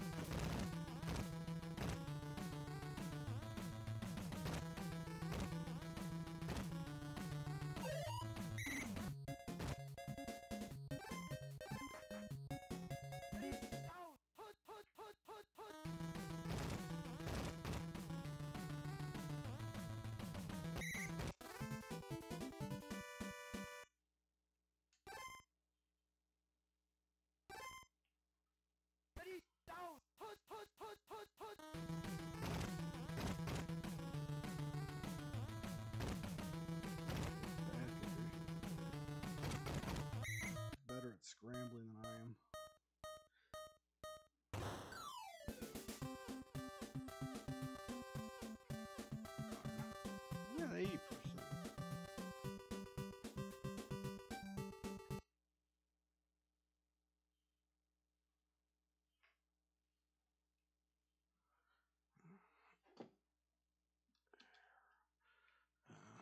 Ready, down, put, put, put, put, put. Ready, down, put, put, put, put, put. Better at scrambling than I am. Yeah, 80%.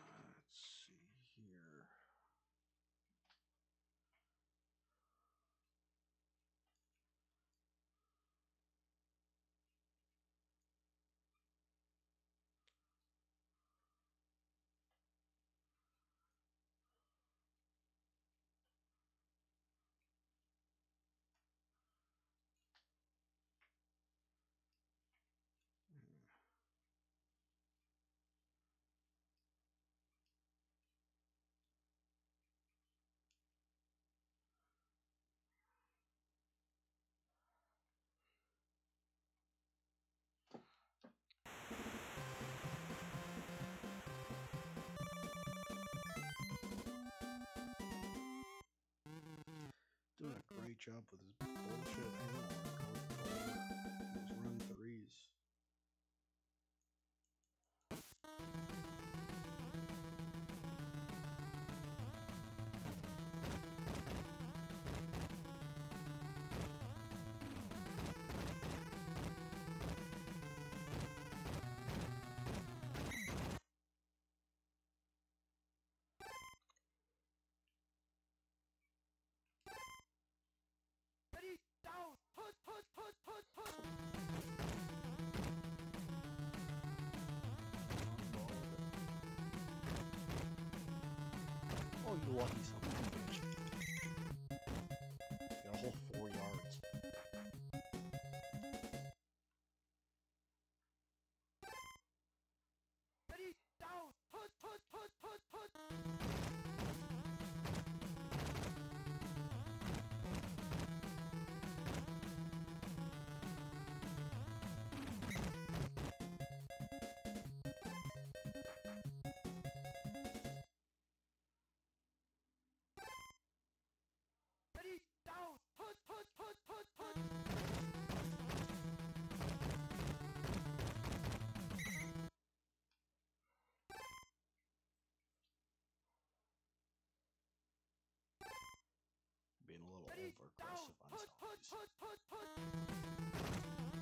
Let's see here. up with his bullshit anymore. Those run threes. Ready, down, put, put, put, put, put. Oh, you lucky son of a bitch. Got a whole 4 yards. Ready, down, put, put, put, put, put. Ready, down, put, put, put, put, put. Being a little Ready, over down, aggressive on put, some put, of these. put, put, put.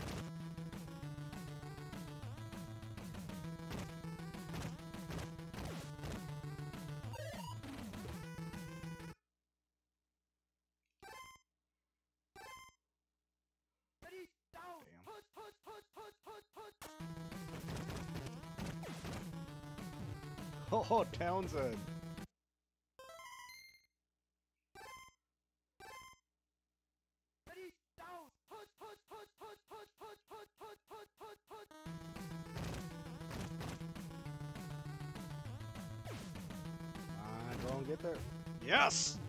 Ready, down, Damn. put, put, put, put, put, put. Oh, Townsend! Ready, down, put, put, put, put, put, put, put, put, put, put, put. Go and get there. Yes!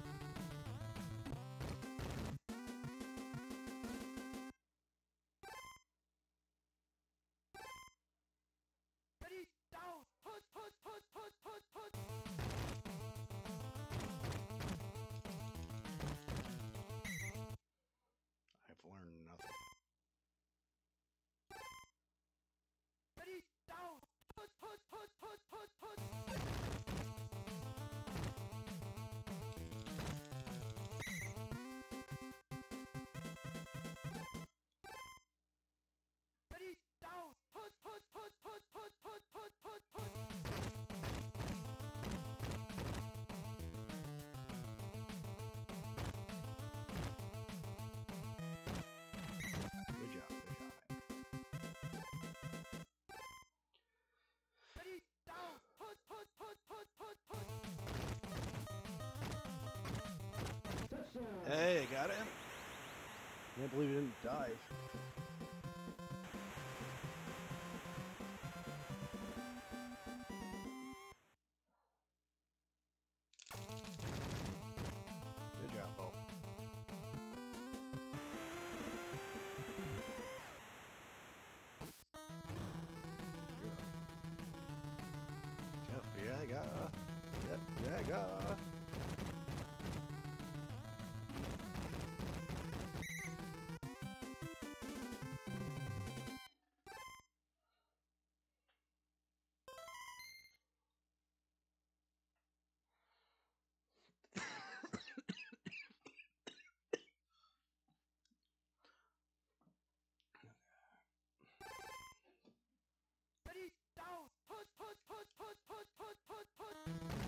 Ready, down, put, put, put, put, put, put. I've learned nothing. Ready, down, put, put, put, put, put, put. Ready, down, put, put, put, put, put, put, put, put, put. Good job, man. Ready, down, put, put, put, put, put, put. Hey, I got him. Can't believe he didn't dive. Good job, Bo. Yep, yeah, Yep, yeah, Ready, down, put, put, put, put, put, put, put, put.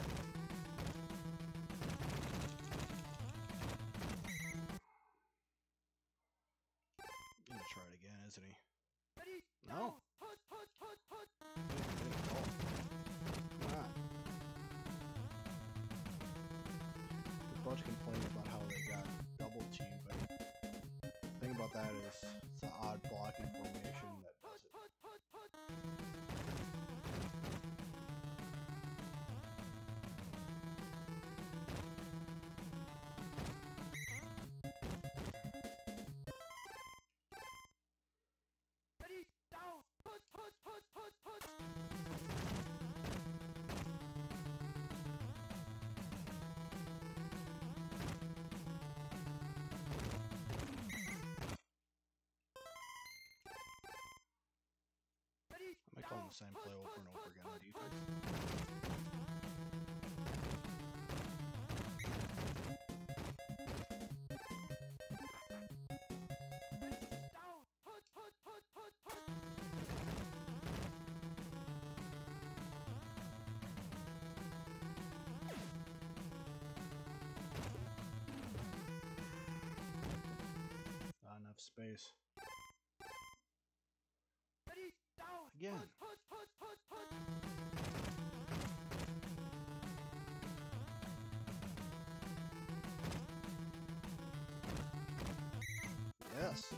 He's gonna try it again, isn't he? Ready, No. down, put, put, put, put. Come on. There's a bunch complaining about how they got double team, but the thing about that is it's an odd blocking formation that does it. Put, put, put. Ready, down, put, put, put, put, put. the same play over and over again on defense. Not enough space. Again. Yes.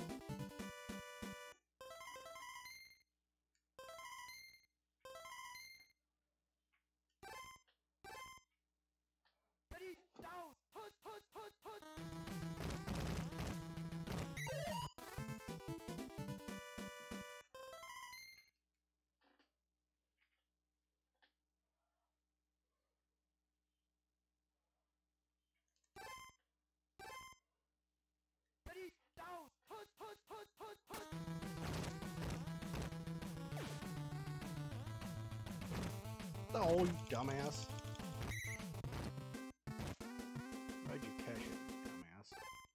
Oh, you dumbass. Why'd you catch it, dumbass?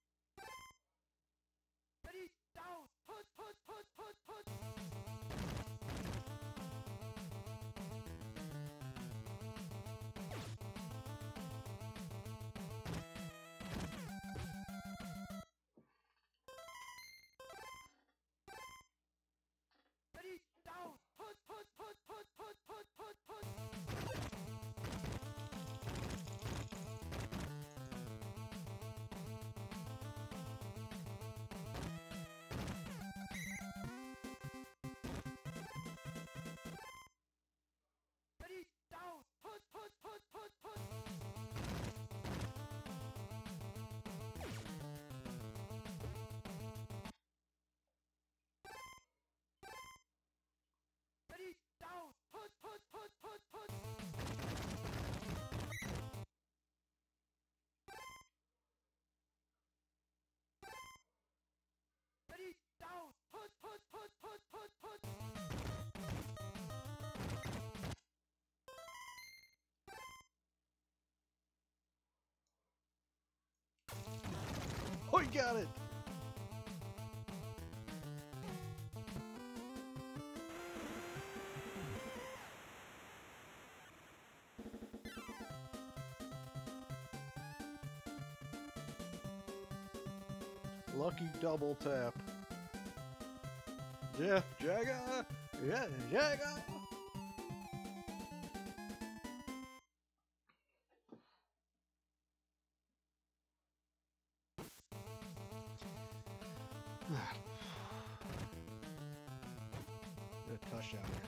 Oh, you got it! Lucky double tap. Jeff Jagger! Yeah, Jagger! Good touchdown here.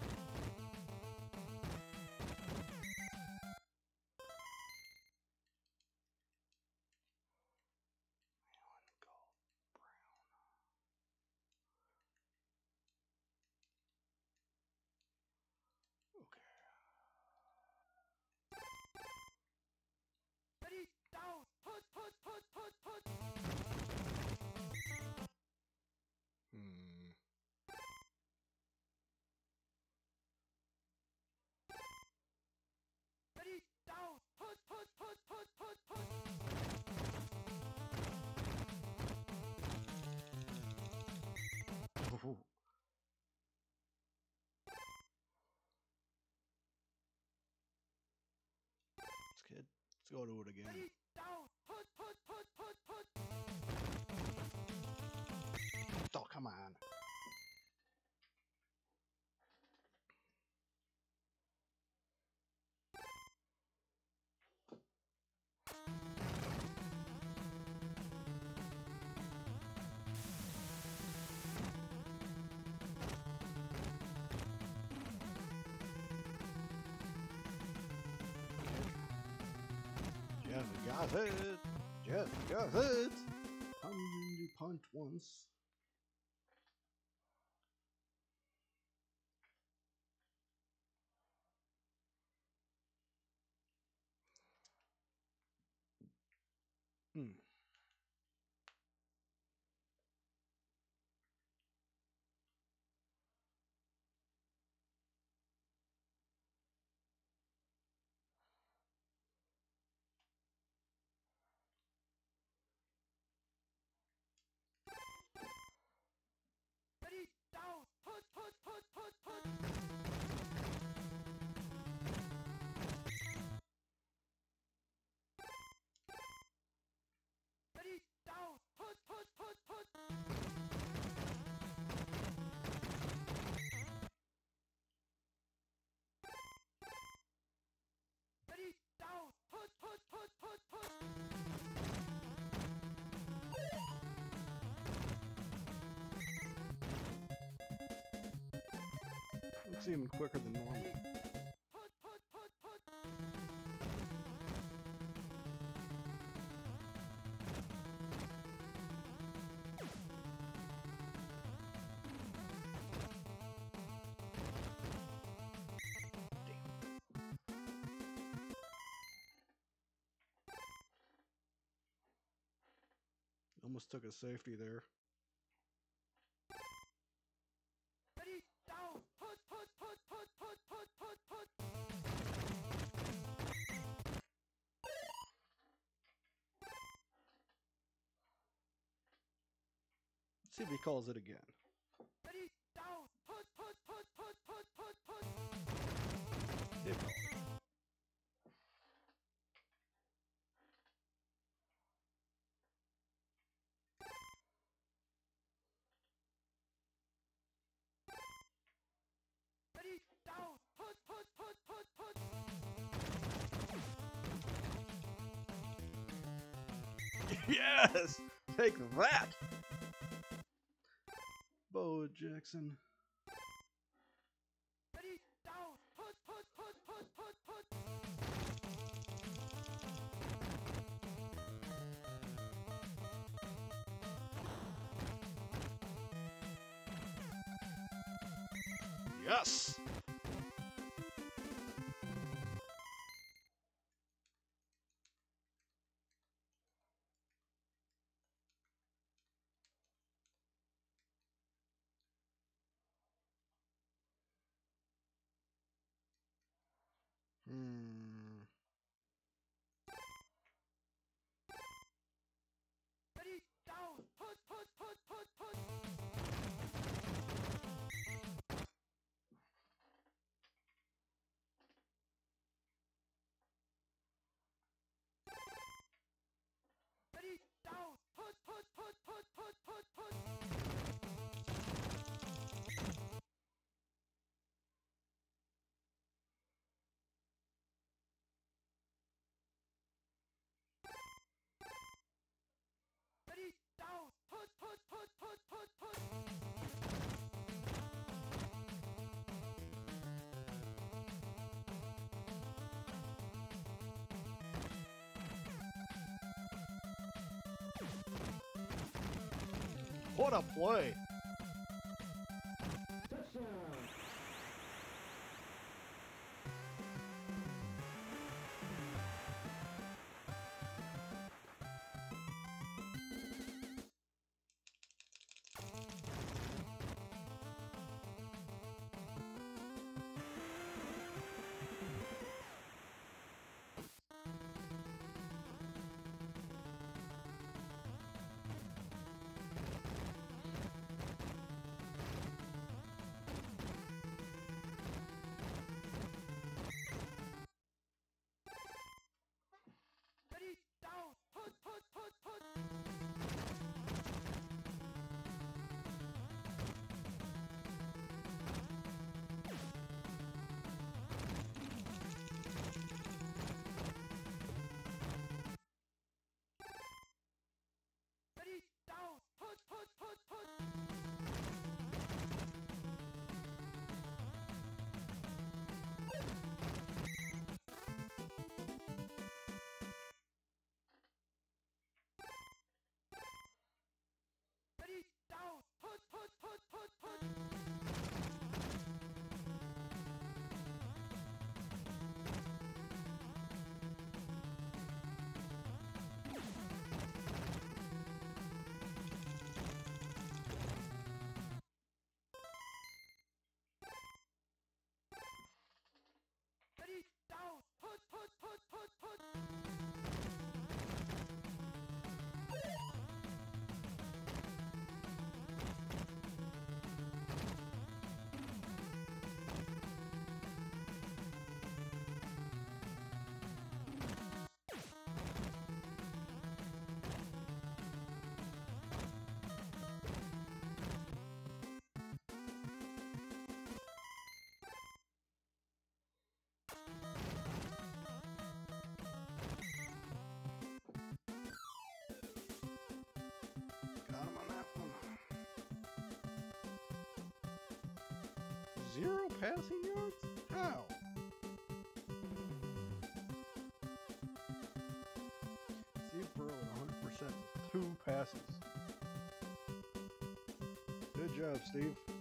Ooh. Let's go to it again. Oh, come on. Jeff got it. Jeff got it. You punt once. Looks even quicker than normal. Almost took a safety there. Ready, down, put. Let's see if he calls it again. Ready, down, put. Did call it. Ready, down, put. Yes! Take that! Bo Jackson. Ready, down, put. Yes! Ready, down, put. Ready, down, put. Ready, down, put. What a play! 0 passing yards? How? Steve Burrow with 100% 2 passes. Good job, Steve.